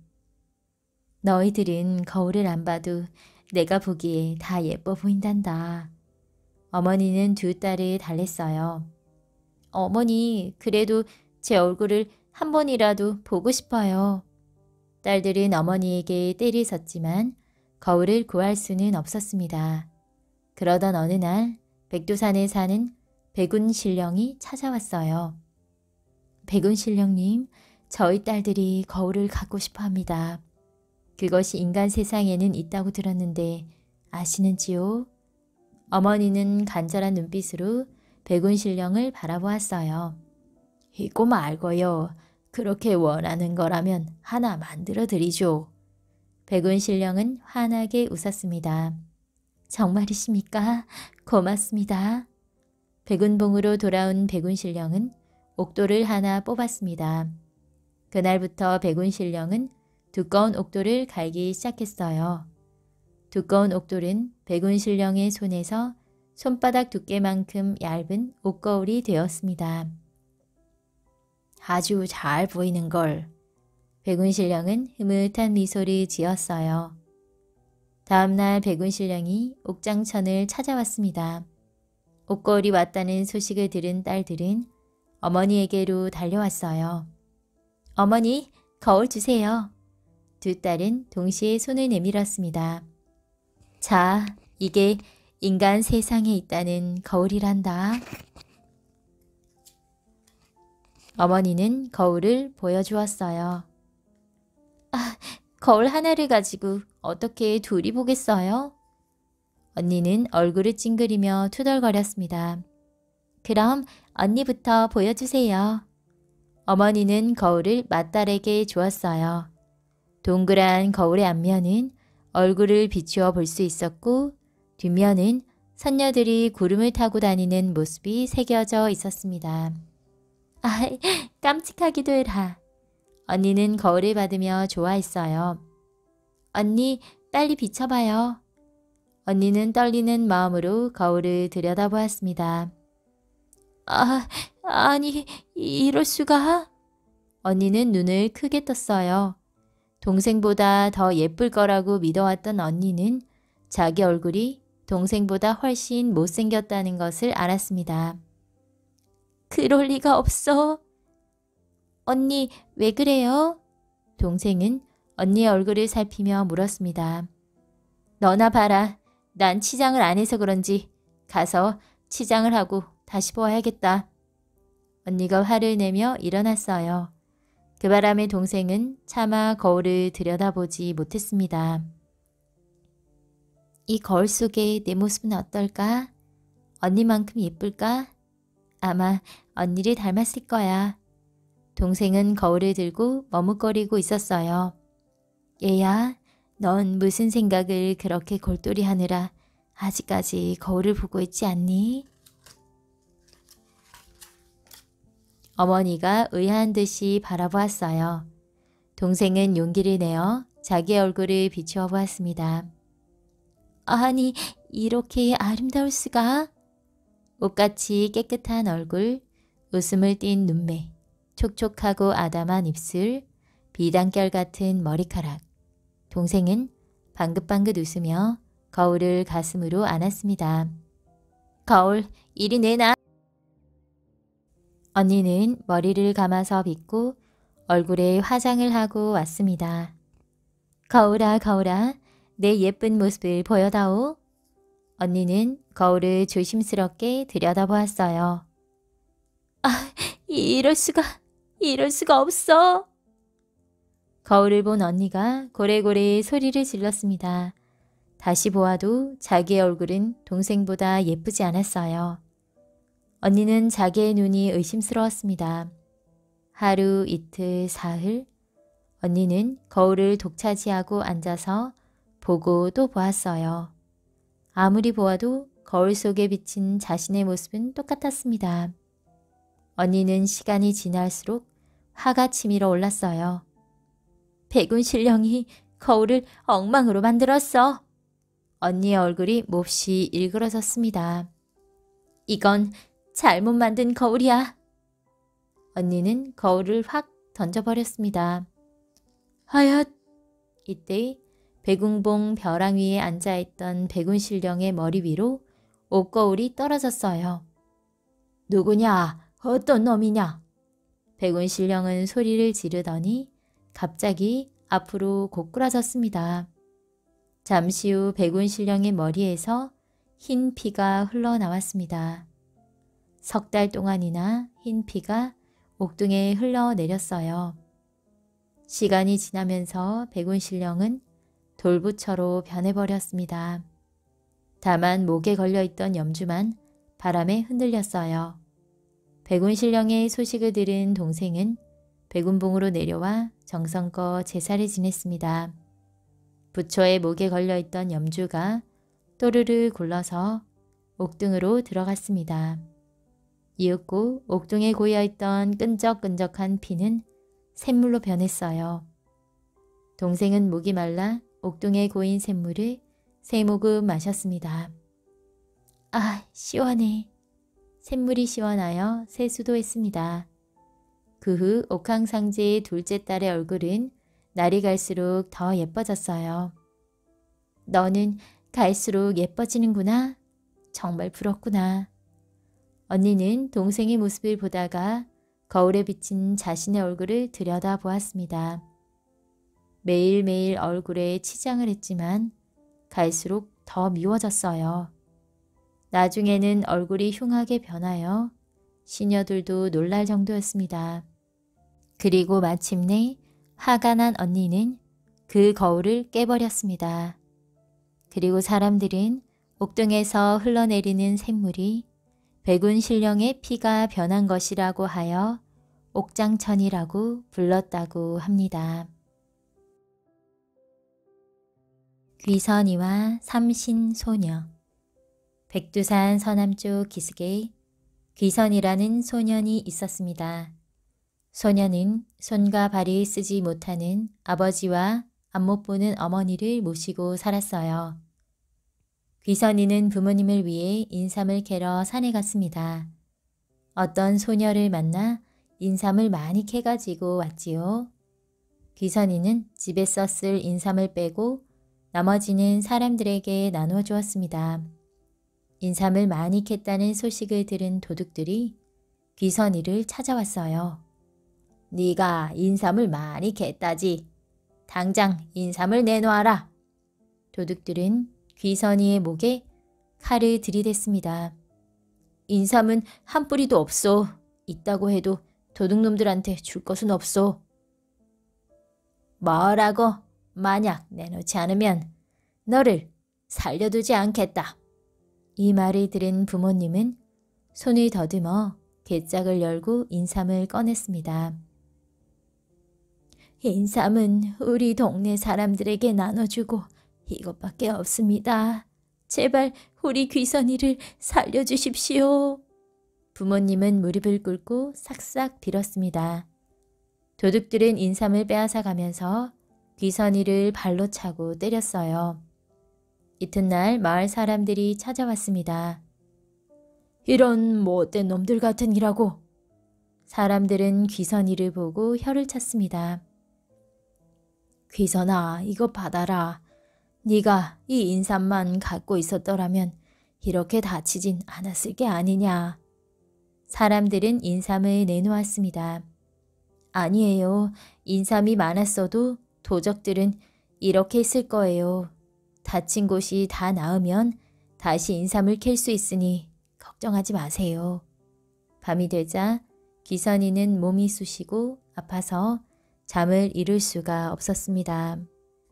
너희들은 거울을 안 봐도 내가 보기에 다 예뻐 보인단다. 어머니는 두 딸을 달랬어요. 어머니, 그래도 제 얼굴을 한 번이라도 보고 싶어요. 딸들은 어머니에게 떼를 섰지만 거울을 구할 수는 없었습니다. 그러던 어느 날 백두산에 사는 백운신령이 찾아왔어요. 백운신령님, 저희 딸들이 거울을 갖고 싶어 합니다. 그것이 인간 세상에는 있다고 들었는데 아시는지요? 어머니는 간절한 눈빛으로 백운신령을 바라보았어요. 이 꼬마 알고요. 그렇게 원하는 거라면 하나 만들어 드리죠. 백운신령은 환하게 웃었습니다. 정말이십니까? 고맙습니다. 백운봉으로 돌아온 백운신령은 옥돌을 하나 뽑았습니다. 그날부터 백운신령은 두꺼운 옥돌을 갈기 시작했어요. 두꺼운 옥돌은 백운신령의 손에서 손바닥 두께만큼 얇은 옥거울이 되었습니다. 아주 잘 보이는걸. 백운신령은 흐뭇한 미소를 지었어요. 다음날 백운신령이 옥장천을 찾아왔습니다. 옥거울이 왔다는 소식을 들은 딸들은 어머니에게로 달려왔어요. 어머니, 거울 주세요. 두 딸은 동시에 손을 내밀었습니다. 자, 이게 인간 세상에 있다는 거울이란다. 어머니는 거울을 보여주었어요. 아, 거울 하나를 가지고 어떻게 둘이 보겠어요? 언니는 얼굴을 찡그리며 투덜거렸습니다. 그럼 언니부터 보여주세요. 어머니는 거울을 맏딸에게 주었어요. 동그란 거울의 앞면은 얼굴을 비추어 볼 수 있었고 뒷면은 선녀들이 구름을 타고 다니는 모습이 새겨져 있었습니다. 아, 깜찍하기도 해라. 언니는 거울을 받으며 좋아했어요. 언니, 빨리 비춰봐요. 언니는 떨리는 마음으로 거울을 들여다보았습니다. 아, 아니, 이럴 수가? 언니는 눈을 크게 떴어요. 동생보다 더 예쁠 거라고 믿어왔던 언니는 자기 얼굴이 동생보다 훨씬 못생겼다는 것을 알았습니다. 그럴 리가 없어. 언니, 왜 그래요? 동생은 언니의 얼굴을 살피며 물었습니다. 너나 봐라. 난 치장을 안 해서 그런지 가서 치장을 하고 다시 보아야겠다. 언니가 화를 내며 일어났어요. 그 바람에 동생은 차마 거울을 들여다보지 못했습니다. 이 거울 속에 내 모습은 어떨까? 언니만큼 예쁠까? 아마 언니를 닮았을 거야. 동생은 거울을 들고 머뭇거리고 있었어요. 얘야, 넌 무슨 생각을 그렇게 골똘히 하느라 아직까지 거울을 보고 있지 않니? 어머니가 의아한 듯이 바라보았어요. 동생은 용기를 내어 자기 얼굴을 비추어 보았습니다. 아니, 이렇게 아름다울 수가? 옷같이 깨끗한 얼굴, 웃음을 띤 눈매, 촉촉하고 아담한 입술, 비단결 같은 머리카락. 동생은 방긋방긋 웃으며 거울을 가슴으로 안았습니다. 거울, 이리 내놔. 언니는 머리를 감아서 빗고 얼굴에 화장을 하고 왔습니다. 거울아, 거울아, 내 예쁜 모습을 보여다오. 언니는 거울을 조심스럽게 들여다보았어요. 아, 이럴 수가, 이럴 수가 없어. 거울을 본 언니가 고래고래 소리를 질렀습니다. 다시 보아도 자기의 얼굴은 동생보다 예쁘지 않았어요. 언니는 자기의 눈이 의심스러웠습니다. 하루, 이틀, 사흘, 언니는 거울을 독차지하고 앉아서 보고 또 보았어요. 아무리 보아도 거울 속에 비친 자신의 모습은 똑같았습니다. 언니는 시간이 지날수록 화가 치밀어 올랐어요. 백운 신령이 거울을 엉망으로 만들었어. 언니의 얼굴이 몹시 일그러졌습니다. 이건 잘못 만든 거울이야. 언니는 거울을 확 던져버렸습니다. 하얏! 이때 백운봉 벼랑 위에 앉아있던 백운신령의 머리 위로 옷거울이 떨어졌어요. 누구냐? 어떤 놈이냐? 백운신령은 소리를 지르더니 갑자기 앞으로 고꾸라졌습니다. 잠시 후 백운신령의 머리에서 흰 피가 흘러나왔습니다. 석 달 동안이나 흰 피가 옥둥에 흘러내렸어요. 시간이 지나면서 백운신령은 돌부처로 변해버렸습니다. 다만 목에 걸려있던 염주만 바람에 흔들렸어요. 백운신령의 소식을 들은 동생은 백운봉으로 내려와 정성껏 제사를 지냈습니다. 부처의 목에 걸려있던 염주가 또르르 굴러서 옥등으로 들어갔습니다. 이윽고 옥등에 고여있던 끈적끈적한 피는 샘물로 변했어요. 동생은 목이 말라 옥등에 고인 샘물을 세 모금 마셨습니다. 아, 시원해. 샘물이 시원하여 세수도 했습니다. 그 후 옥황상제의 둘째 딸의 얼굴은 날이 갈수록 더 예뻐졌어요. 너는 갈수록 예뻐지는구나. 정말 부럽구나. 언니는 동생의 모습을 보다가 거울에 비친 자신의 얼굴을 들여다보았습니다. 매일매일 얼굴에 치장을 했지만 갈수록 더 미워졌어요. 나중에는 얼굴이 흉하게 변하여 시녀들도 놀랄 정도였습니다. 그리고 마침내 화가 난 언니는 그 거울을 깨버렸습니다. 그리고 사람들은 옥등에서 흘러내리는 샘물이 백운신령의 피가 변한 것이라고 하여 옥장천이라고 불렀다고 합니다. 귀선이와 삼신소녀. 백두산 서남쪽 기슭에 귀선이라는 소년이 있었습니다. 소년은 손과 발이 쓰지 못하는 아버지와 앞 못 보는 어머니를 모시고 살았어요. 귀선이는 부모님을 위해 인삼을 캐러 산에 갔습니다. 어떤 소녀를 만나 인삼을 많이 캐가지고 왔지요. 귀선이는 집에서 쓸 인삼을 빼고 나머지는 사람들에게 나눠 주었습니다. 인삼을 많이 캤다는 소식을 들은 도둑들이 귀선이를 찾아왔어요. 네가 인삼을 많이 캤다지. 당장 인삼을 내놓아라. 도둑들은 귀선이의 목에 칼을 들이댔습니다. 인삼은 한 뿌리도 없소. 있다고 해도 도둑놈들한테 줄 것은 없소. 뭐라고? 만약 내놓지 않으면 너를 살려두지 않겠다. 이 말을 들은 부모님은 손을 더듬어 갯짝을 열고 인삼을 꺼냈습니다. 인삼은 우리 동네 사람들에게 나눠주고 이것밖에 없습니다. 제발 우리 귀선이를 살려주십시오. 부모님은 무릎을 꿇고 싹싹 빌었습니다. 도둑들은 인삼을 빼앗아 가면서 귀선이를 발로 차고 때렸어요. 이튿날 마을 사람들이 찾아왔습니다. 이런 못된 놈들 같으니라고. 사람들은 귀선이를 보고 혀를 찼습니다. 귀선아, 이거 받아라. 네가 이 인삼만 갖고 있었더라면 이렇게 다치진 않았을 게 아니냐. 사람들은 인삼을 내놓았습니다. 아니에요. 인삼이 많았어도 도적들은 이렇게 했을 거예요. 다친 곳이 다 나으면 다시 인삼을 캘 수 있으니 걱정하지 마세요. 밤이 되자 기선이는 몸이 쑤시고 아파서 잠을 이룰 수가 없었습니다.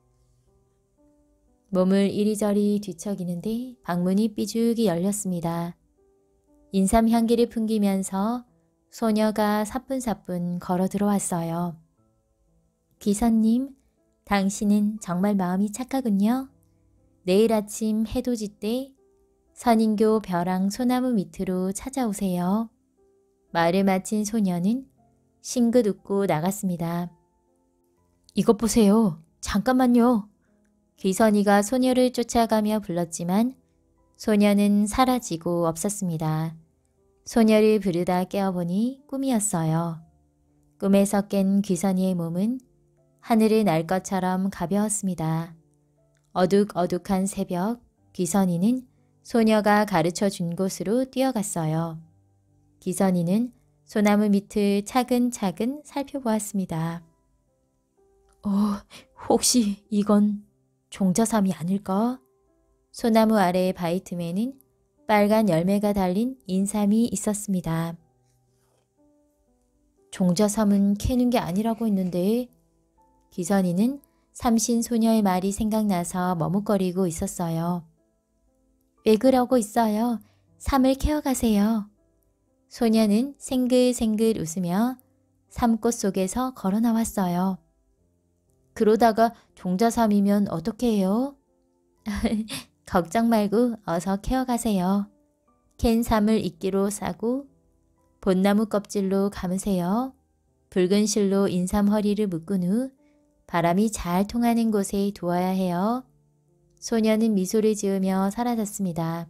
몸을 이리저리 뒤척이는데 방문이 삐죽이 열렸습니다. 인삼 향기를 풍기면서 소녀가 사뿐사뿐 걸어 들어왔어요. 기사님, 당신은 정말 마음이 착하군요. 내일 아침 해돋이 때 선인교 벼랑 소나무 밑으로 찾아오세요. 말을 마친 소녀는 싱긋 웃고 나갔습니다. 이것 보세요. 잠깐만요. 귀선이가 소녀를 쫓아가며 불렀지만 소녀는 사라지고 없었습니다. 소녀를 부르다 깨어보니 꿈이었어요. 꿈에서 깬 귀선이의 몸은 하늘을 날 것처럼 가벼웠습니다. 어둑어둑한 새벽, 귀선이는 소녀가 가르쳐 준 곳으로 뛰어갔어요. 귀선이는 소나무 밑을 차근차근 살펴보았습니다. 어, 혹시 이건 종자삼이 아닐까? 소나무 아래의 바위 틈에는 빨간 열매가 달린 인삼이 있었습니다. 종자삼은 캐는 게 아니라고 했는데 기선이는 삼신소녀의 말이 생각나서 머뭇거리고 있었어요. 왜 그러고 있어요? 삼을 캐어가세요. 소녀는 생글생글 웃으며 삼꽃 속에서 걸어 나왔어요. 그러다가 종자삼이면 어떻게 해요? 걱정 말고 어서 캐어가세요. 캔 삼을 이끼로 싸고 벚나무 껍질로 감으세요. 붉은 실로 인삼 허리를 묶은 후 바람이 잘 통하는 곳에 두어야 해요. 소녀는 미소를 지으며 사라졌습니다.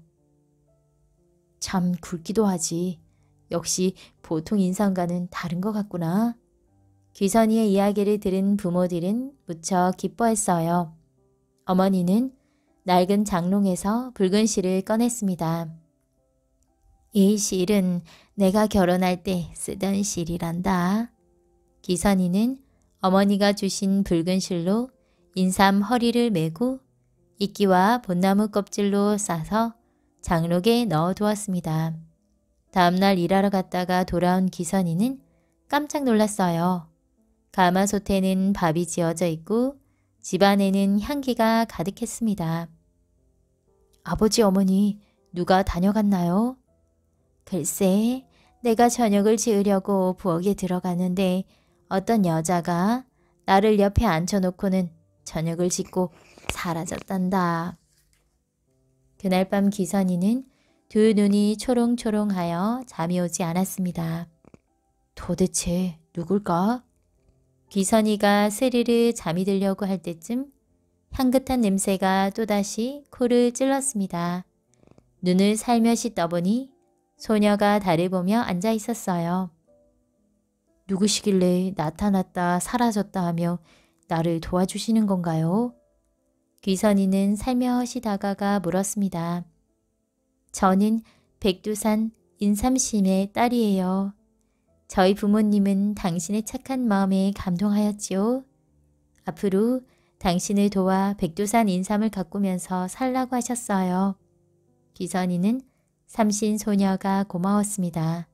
참 굵기도 하지. 역시 보통 인삼과는 다른 것 같구나. 귀선이의 이야기를 들은 부모들은 무척 기뻐했어요. 어머니는 낡은 장롱에서 붉은 실을 꺼냈습니다. 이 실은 내가 결혼할 때 쓰던 실이란다. 귀선이는 어머니가 주신 붉은 실로 인삼 허리를 메고 이끼와 벚나무 껍질로 싸서 장롱에 넣어두었습니다. 다음날 일하러 갔다가 돌아온 귀선이는 깜짝 놀랐어요. 가마솥에는 밥이 지어져 있고 집안에는 향기가 가득했습니다. 아버지 어머니 누가 다녀갔나요? 글쎄 내가 저녁을 지으려고 부엌에 들어가는데 어떤 여자가 나를 옆에 앉혀놓고는 저녁을 짓고 사라졌단다. 그날 밤 귀선이는 두 눈이 초롱초롱하여 잠이 오지 않았습니다. 도대체 누굴까? 귀선이가 스르르 잠이 들려고 할 때쯤 향긋한 냄새가 또다시 코를 찔렀습니다. 눈을 살며시 떠보니 소녀가 달을 보며 앉아 있었어요. 누구시길래 나타났다 사라졌다 하며 나를 도와주시는 건가요? 귀선이는 살며시 다가가 물었습니다. 저는 백두산 인삼심의 딸이에요. 저희 부모님은 당신의 착한 마음에 감동하였지요. 앞으로 당신을 도와 백두산 인삼을 가꾸면서 살라고 하셨어요. 귀선이는 삼신소녀가 고마웠습니다.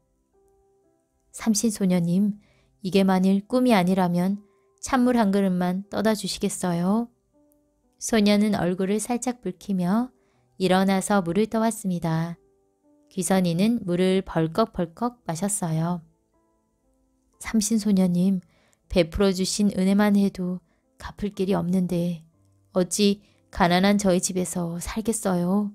삼신소녀님, 이게 만일 꿈이 아니라면 찬물 한 그릇만 떠다 주시겠어요? 소녀는 얼굴을 살짝 붉히며 일어나서 물을 떠왔습니다. 귀선이는 물을 벌컥벌컥 마셨어요. 삼신소녀님, 베풀어 주신 은혜만 해도 갚을 길이 없는데 어찌 가난한 저희 집에서 살겠어요?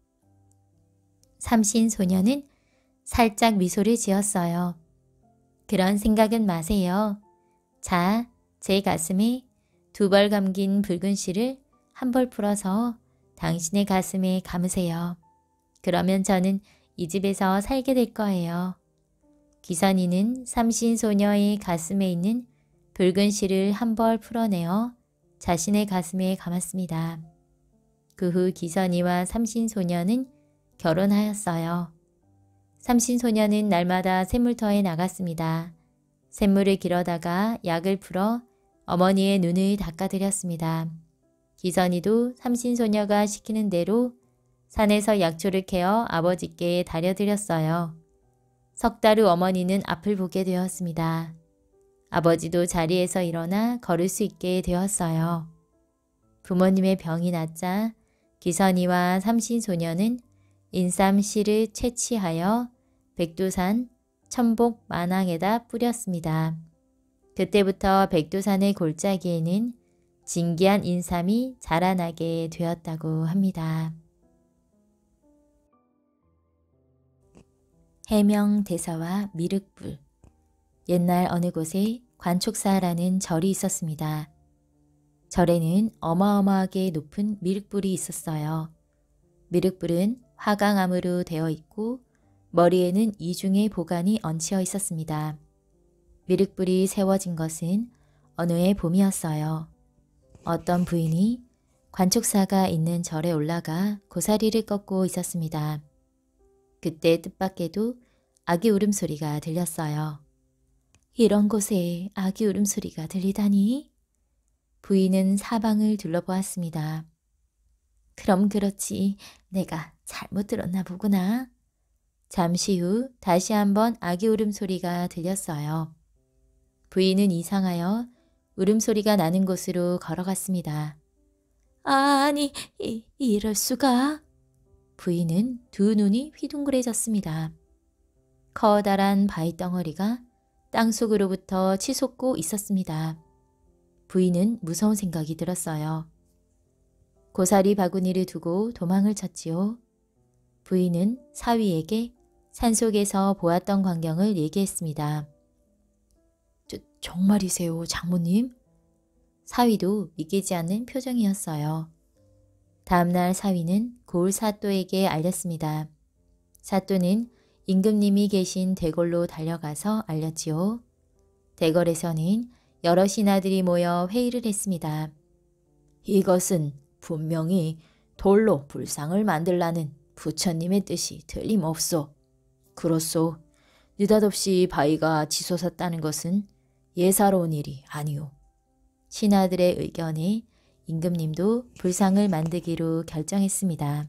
삼신소녀는 살짝 미소를 지었어요. 그런 생각은 마세요. 자, 제 가슴에 두 벌 감긴 붉은 실을 한 벌 풀어서 당신의 가슴에 감으세요. 그러면 저는 이 집에서 살게 될 거예요. 귀선이는 삼신소녀의 가슴에 있는 붉은 실을 한 벌 풀어내어 자신의 가슴에 감았습니다. 그 후 귀선이와 삼신소녀는 결혼하였어요. 삼신소녀는 날마다 샘물터에 나갔습니다. 샘물을 길어다가 약을 풀어 어머니의 눈을 닦아드렸습니다. 기선이도 삼신소녀가 시키는 대로 산에서 약초를 캐어 아버지께 다려드렸어요. 석 달 후 어머니는 앞을 보게 되었습니다. 아버지도 자리에서 일어나 걸을 수 있게 되었어요. 부모님의 병이 낫자 기선이와 삼신소녀는 인삼씨를 채취하여 백두산 천복 만항에다 뿌렸습니다. 그때부터 백두산의 골짜기에는 진기한 인삼이 자라나게 되었다고 합니다. 해명대사와 미륵불. 옛날 어느 곳에 관촉사라는 절이 있었습니다. 절에는 어마어마하게 높은 미륵불이 있었어요. 미륵불은 화강암으로 되어 있고 머리에는 이중의 보관이 얹혀 있었습니다. 미륵불이 세워진 것은 어느 해 봄이었어요. 어떤 부인이 관촉사가 있는 절에 올라가 고사리를 꺾고 있었습니다. 그때 뜻밖에도 아기 울음소리가 들렸어요. 이런 곳에 아기 울음소리가 들리다니? 부인은 사방을 둘러보았습니다. 그럼 그렇지, 내가 잘못 들었나 보구나. 잠시 후 다시 한번 아기 울음소리가 들렸어요. 부인은 이상하여 울음소리가 나는 곳으로 걸어갔습니다. 아니, 이, 이럴 수가. 부인은 두 눈이 휘둥그레졌습니다. 커다란 바위덩어리가 땅속으로부터 치솟고 있었습니다. 부인은 무서운 생각이 들었어요. 고사리 바구니를 두고 도망을 쳤지요. 부인은 사위에게 산속에서 보았던 광경을 얘기했습니다. 저, 정말이세요, 장모님? 사위도 믿기지 않는 표정이었어요. 다음날 사위는 고을 사또에게 알렸습니다. 사또는 임금님이 계신 대궐로 달려가서 알렸지요. 대궐에서는 여러 신하들이 모여 회의를 했습니다. 이것은 분명히 돌로 불상을 만들라는 부처님의 뜻이 틀림없소. 그렇소. 느닷없이 바위가 치솟았다는 것은 예사로운 일이 아니오. 신하들의 의견에 임금님도 불상을 만들기로 결정했습니다.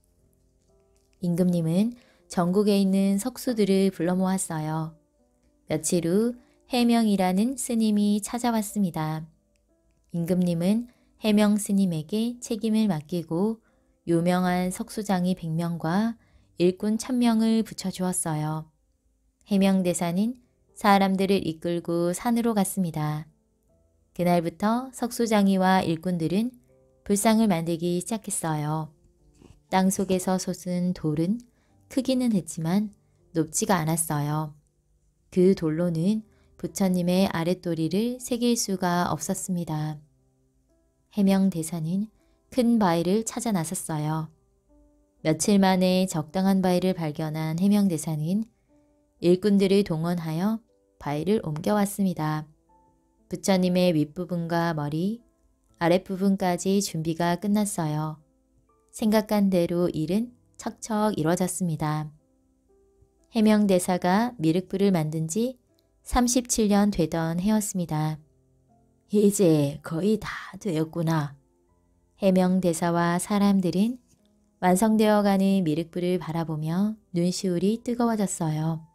임금님은 전국에 있는 석수들을 불러 모았어요. 며칠 후 해명이라는 스님이 찾아왔습니다. 임금님은 해명 스님에게 책임을 맡기고 유명한 석수장이 백 명과 일꾼 천 명을 붙여주었어요. 해명대사는 사람들을 이끌고 산으로 갔습니다. 그날부터 석수장이와 일꾼들은 불상을 만들기 시작했어요. 땅속에서 솟은 돌은 크기는 했지만 높지가 않았어요. 그 돌로는 부처님의 아랫도리를 새길 수가 없었습니다. 해명대사는 큰 바위를 찾아 나섰어요. 며칠 만에 적당한 바위를 발견한 해명대사는 일꾼들을 동원하여 바위를 옮겨왔습니다. 부처님의 윗부분과 머리, 아랫부분까지 준비가 끝났어요. 생각한 대로 일은 척척 이루어졌습니다. 해명대사가 미륵불을 만든 지 삼십칠 년 되던 해였습니다. 이제 거의 다 되었구나. 해명대사와 사람들은 완성되어가는 미륵불을 바라보며 눈시울이 뜨거워졌어요.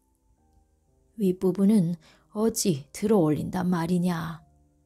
윗부분은 어찌 들어 올린단 말이냐.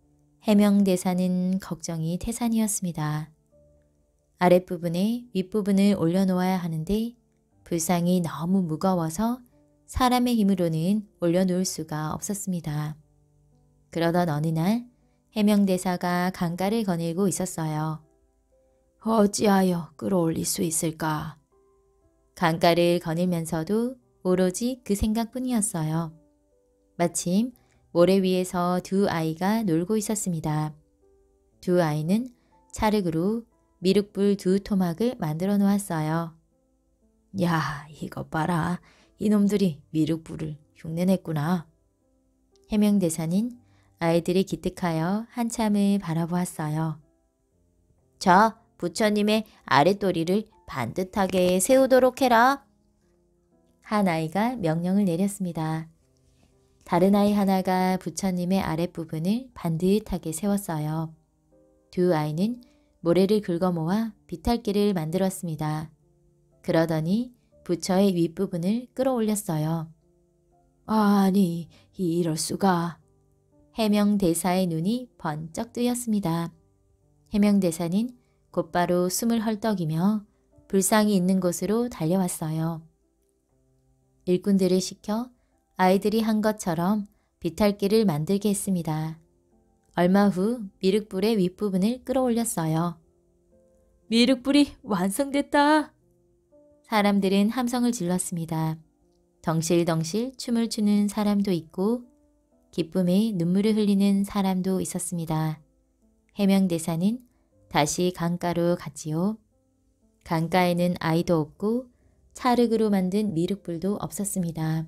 해명대사는 걱정이 태산이었습니다. 아랫부분에 윗부분을 올려놓아야 하는데 불상이 너무 무거워서 사람의 힘으로는 올려놓을 수가 없었습니다. 그러던 어느 날 해명대사가 강가를 거닐고 있었어요. 어찌하여 끌어올릴 수 있을까? 강가를 거닐면서도 오로지 그 생각뿐이었어요. 마침 모래 위에서 두 아이가 놀고 있었습니다. 두 아이는 찰흙으로 미륵불 두 토막을 만들어 놓았어요. 야, 이것 봐라. 이놈들이 미륵불을 흉내냈구나. 해명대사는 아이들이 기특하여 한참을 바라보았어요. 자, 부처님의 아랫도리를 반듯하게 세우도록 해라. 한 아이가 명령을 내렸습니다. 다른 아이 하나가 부처님의 아랫부분을 반듯하게 세웠어요. 두 아이는 모래를 긁어 모아 비탈길을 만들었습니다. 그러더니 부처의 윗부분을 끌어올렸어요. 아니, 이럴 수가. 해명대사의 눈이 번쩍 뜨였습니다. 해명대사는 곧바로 숨을 헐떡이며 불상이 있는 곳으로 달려왔어요. 일꾼들을 시켜 아이들이 한 것처럼 비탈길을 만들게 했습니다. 얼마 후 미륵불의 윗부분을 끌어올렸어요. 미륵불이 완성됐다! 사람들은 함성을 질렀습니다. 덩실덩실 춤을 추는 사람도 있고 기쁨에 눈물을 흘리는 사람도 있었습니다. 해명대사는 다시 강가로 갔지요. 강가에는 아이도 없고 찰흙으로 만든 미륵불도 없었습니다.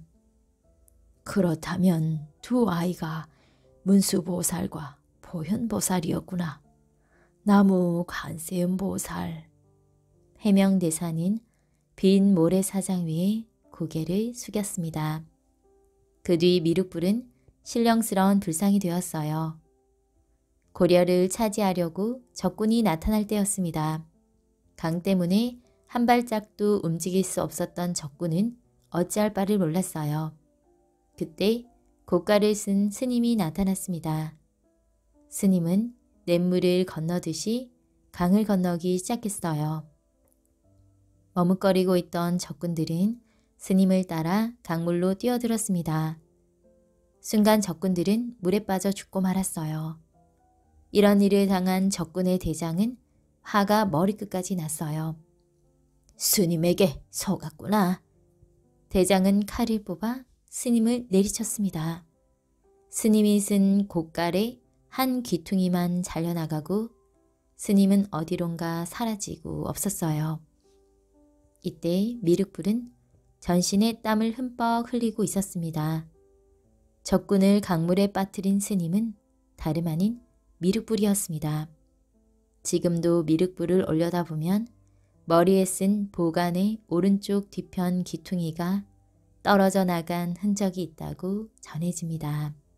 그렇다면 두 아이가 문수보살과 보현보살이었구나. 나무 관세음보살. 해명대사는 빈 모래사장 위에 고개를 숙였습니다. 그 뒤 미륵불은 신령스러운 불상이 되었어요. 고려를 차지하려고 적군이 나타날 때였습니다. 강 때문에 한 발짝도 움직일 수 없었던 적군은 어찌할 바를 몰랐어요. 그때 고가를 쓴 스님이 나타났습니다. 스님은 냇물을 건너듯이 강을 건너기 시작했어요. 머뭇거리고 있던 적군들은 스님을 따라 강물로 뛰어들었습니다. 순간 적군들은 물에 빠져 죽고 말았어요. 이런 일을 당한 적군의 대장은 화가 머리끝까지 났어요. 스님에게 속았구나. 대장은 칼을 뽑아 스님을 내리쳤습니다. 스님이 쓴 곡갈에 한 귀퉁이만 잘려나가고 스님은 어디론가 사라지고 없었어요. 이때 미륵불은 전신에 땀을 흠뻑 흘리고 있었습니다. 적군을 강물에 빠뜨린 스님은 다름 아닌 미륵불이었습니다. 지금도 미륵불을 올려다보면 머리에 쓴 보관의 오른쪽 뒤편 귀퉁이가 떨어져 나간 흔적이 있다고 전해집니다.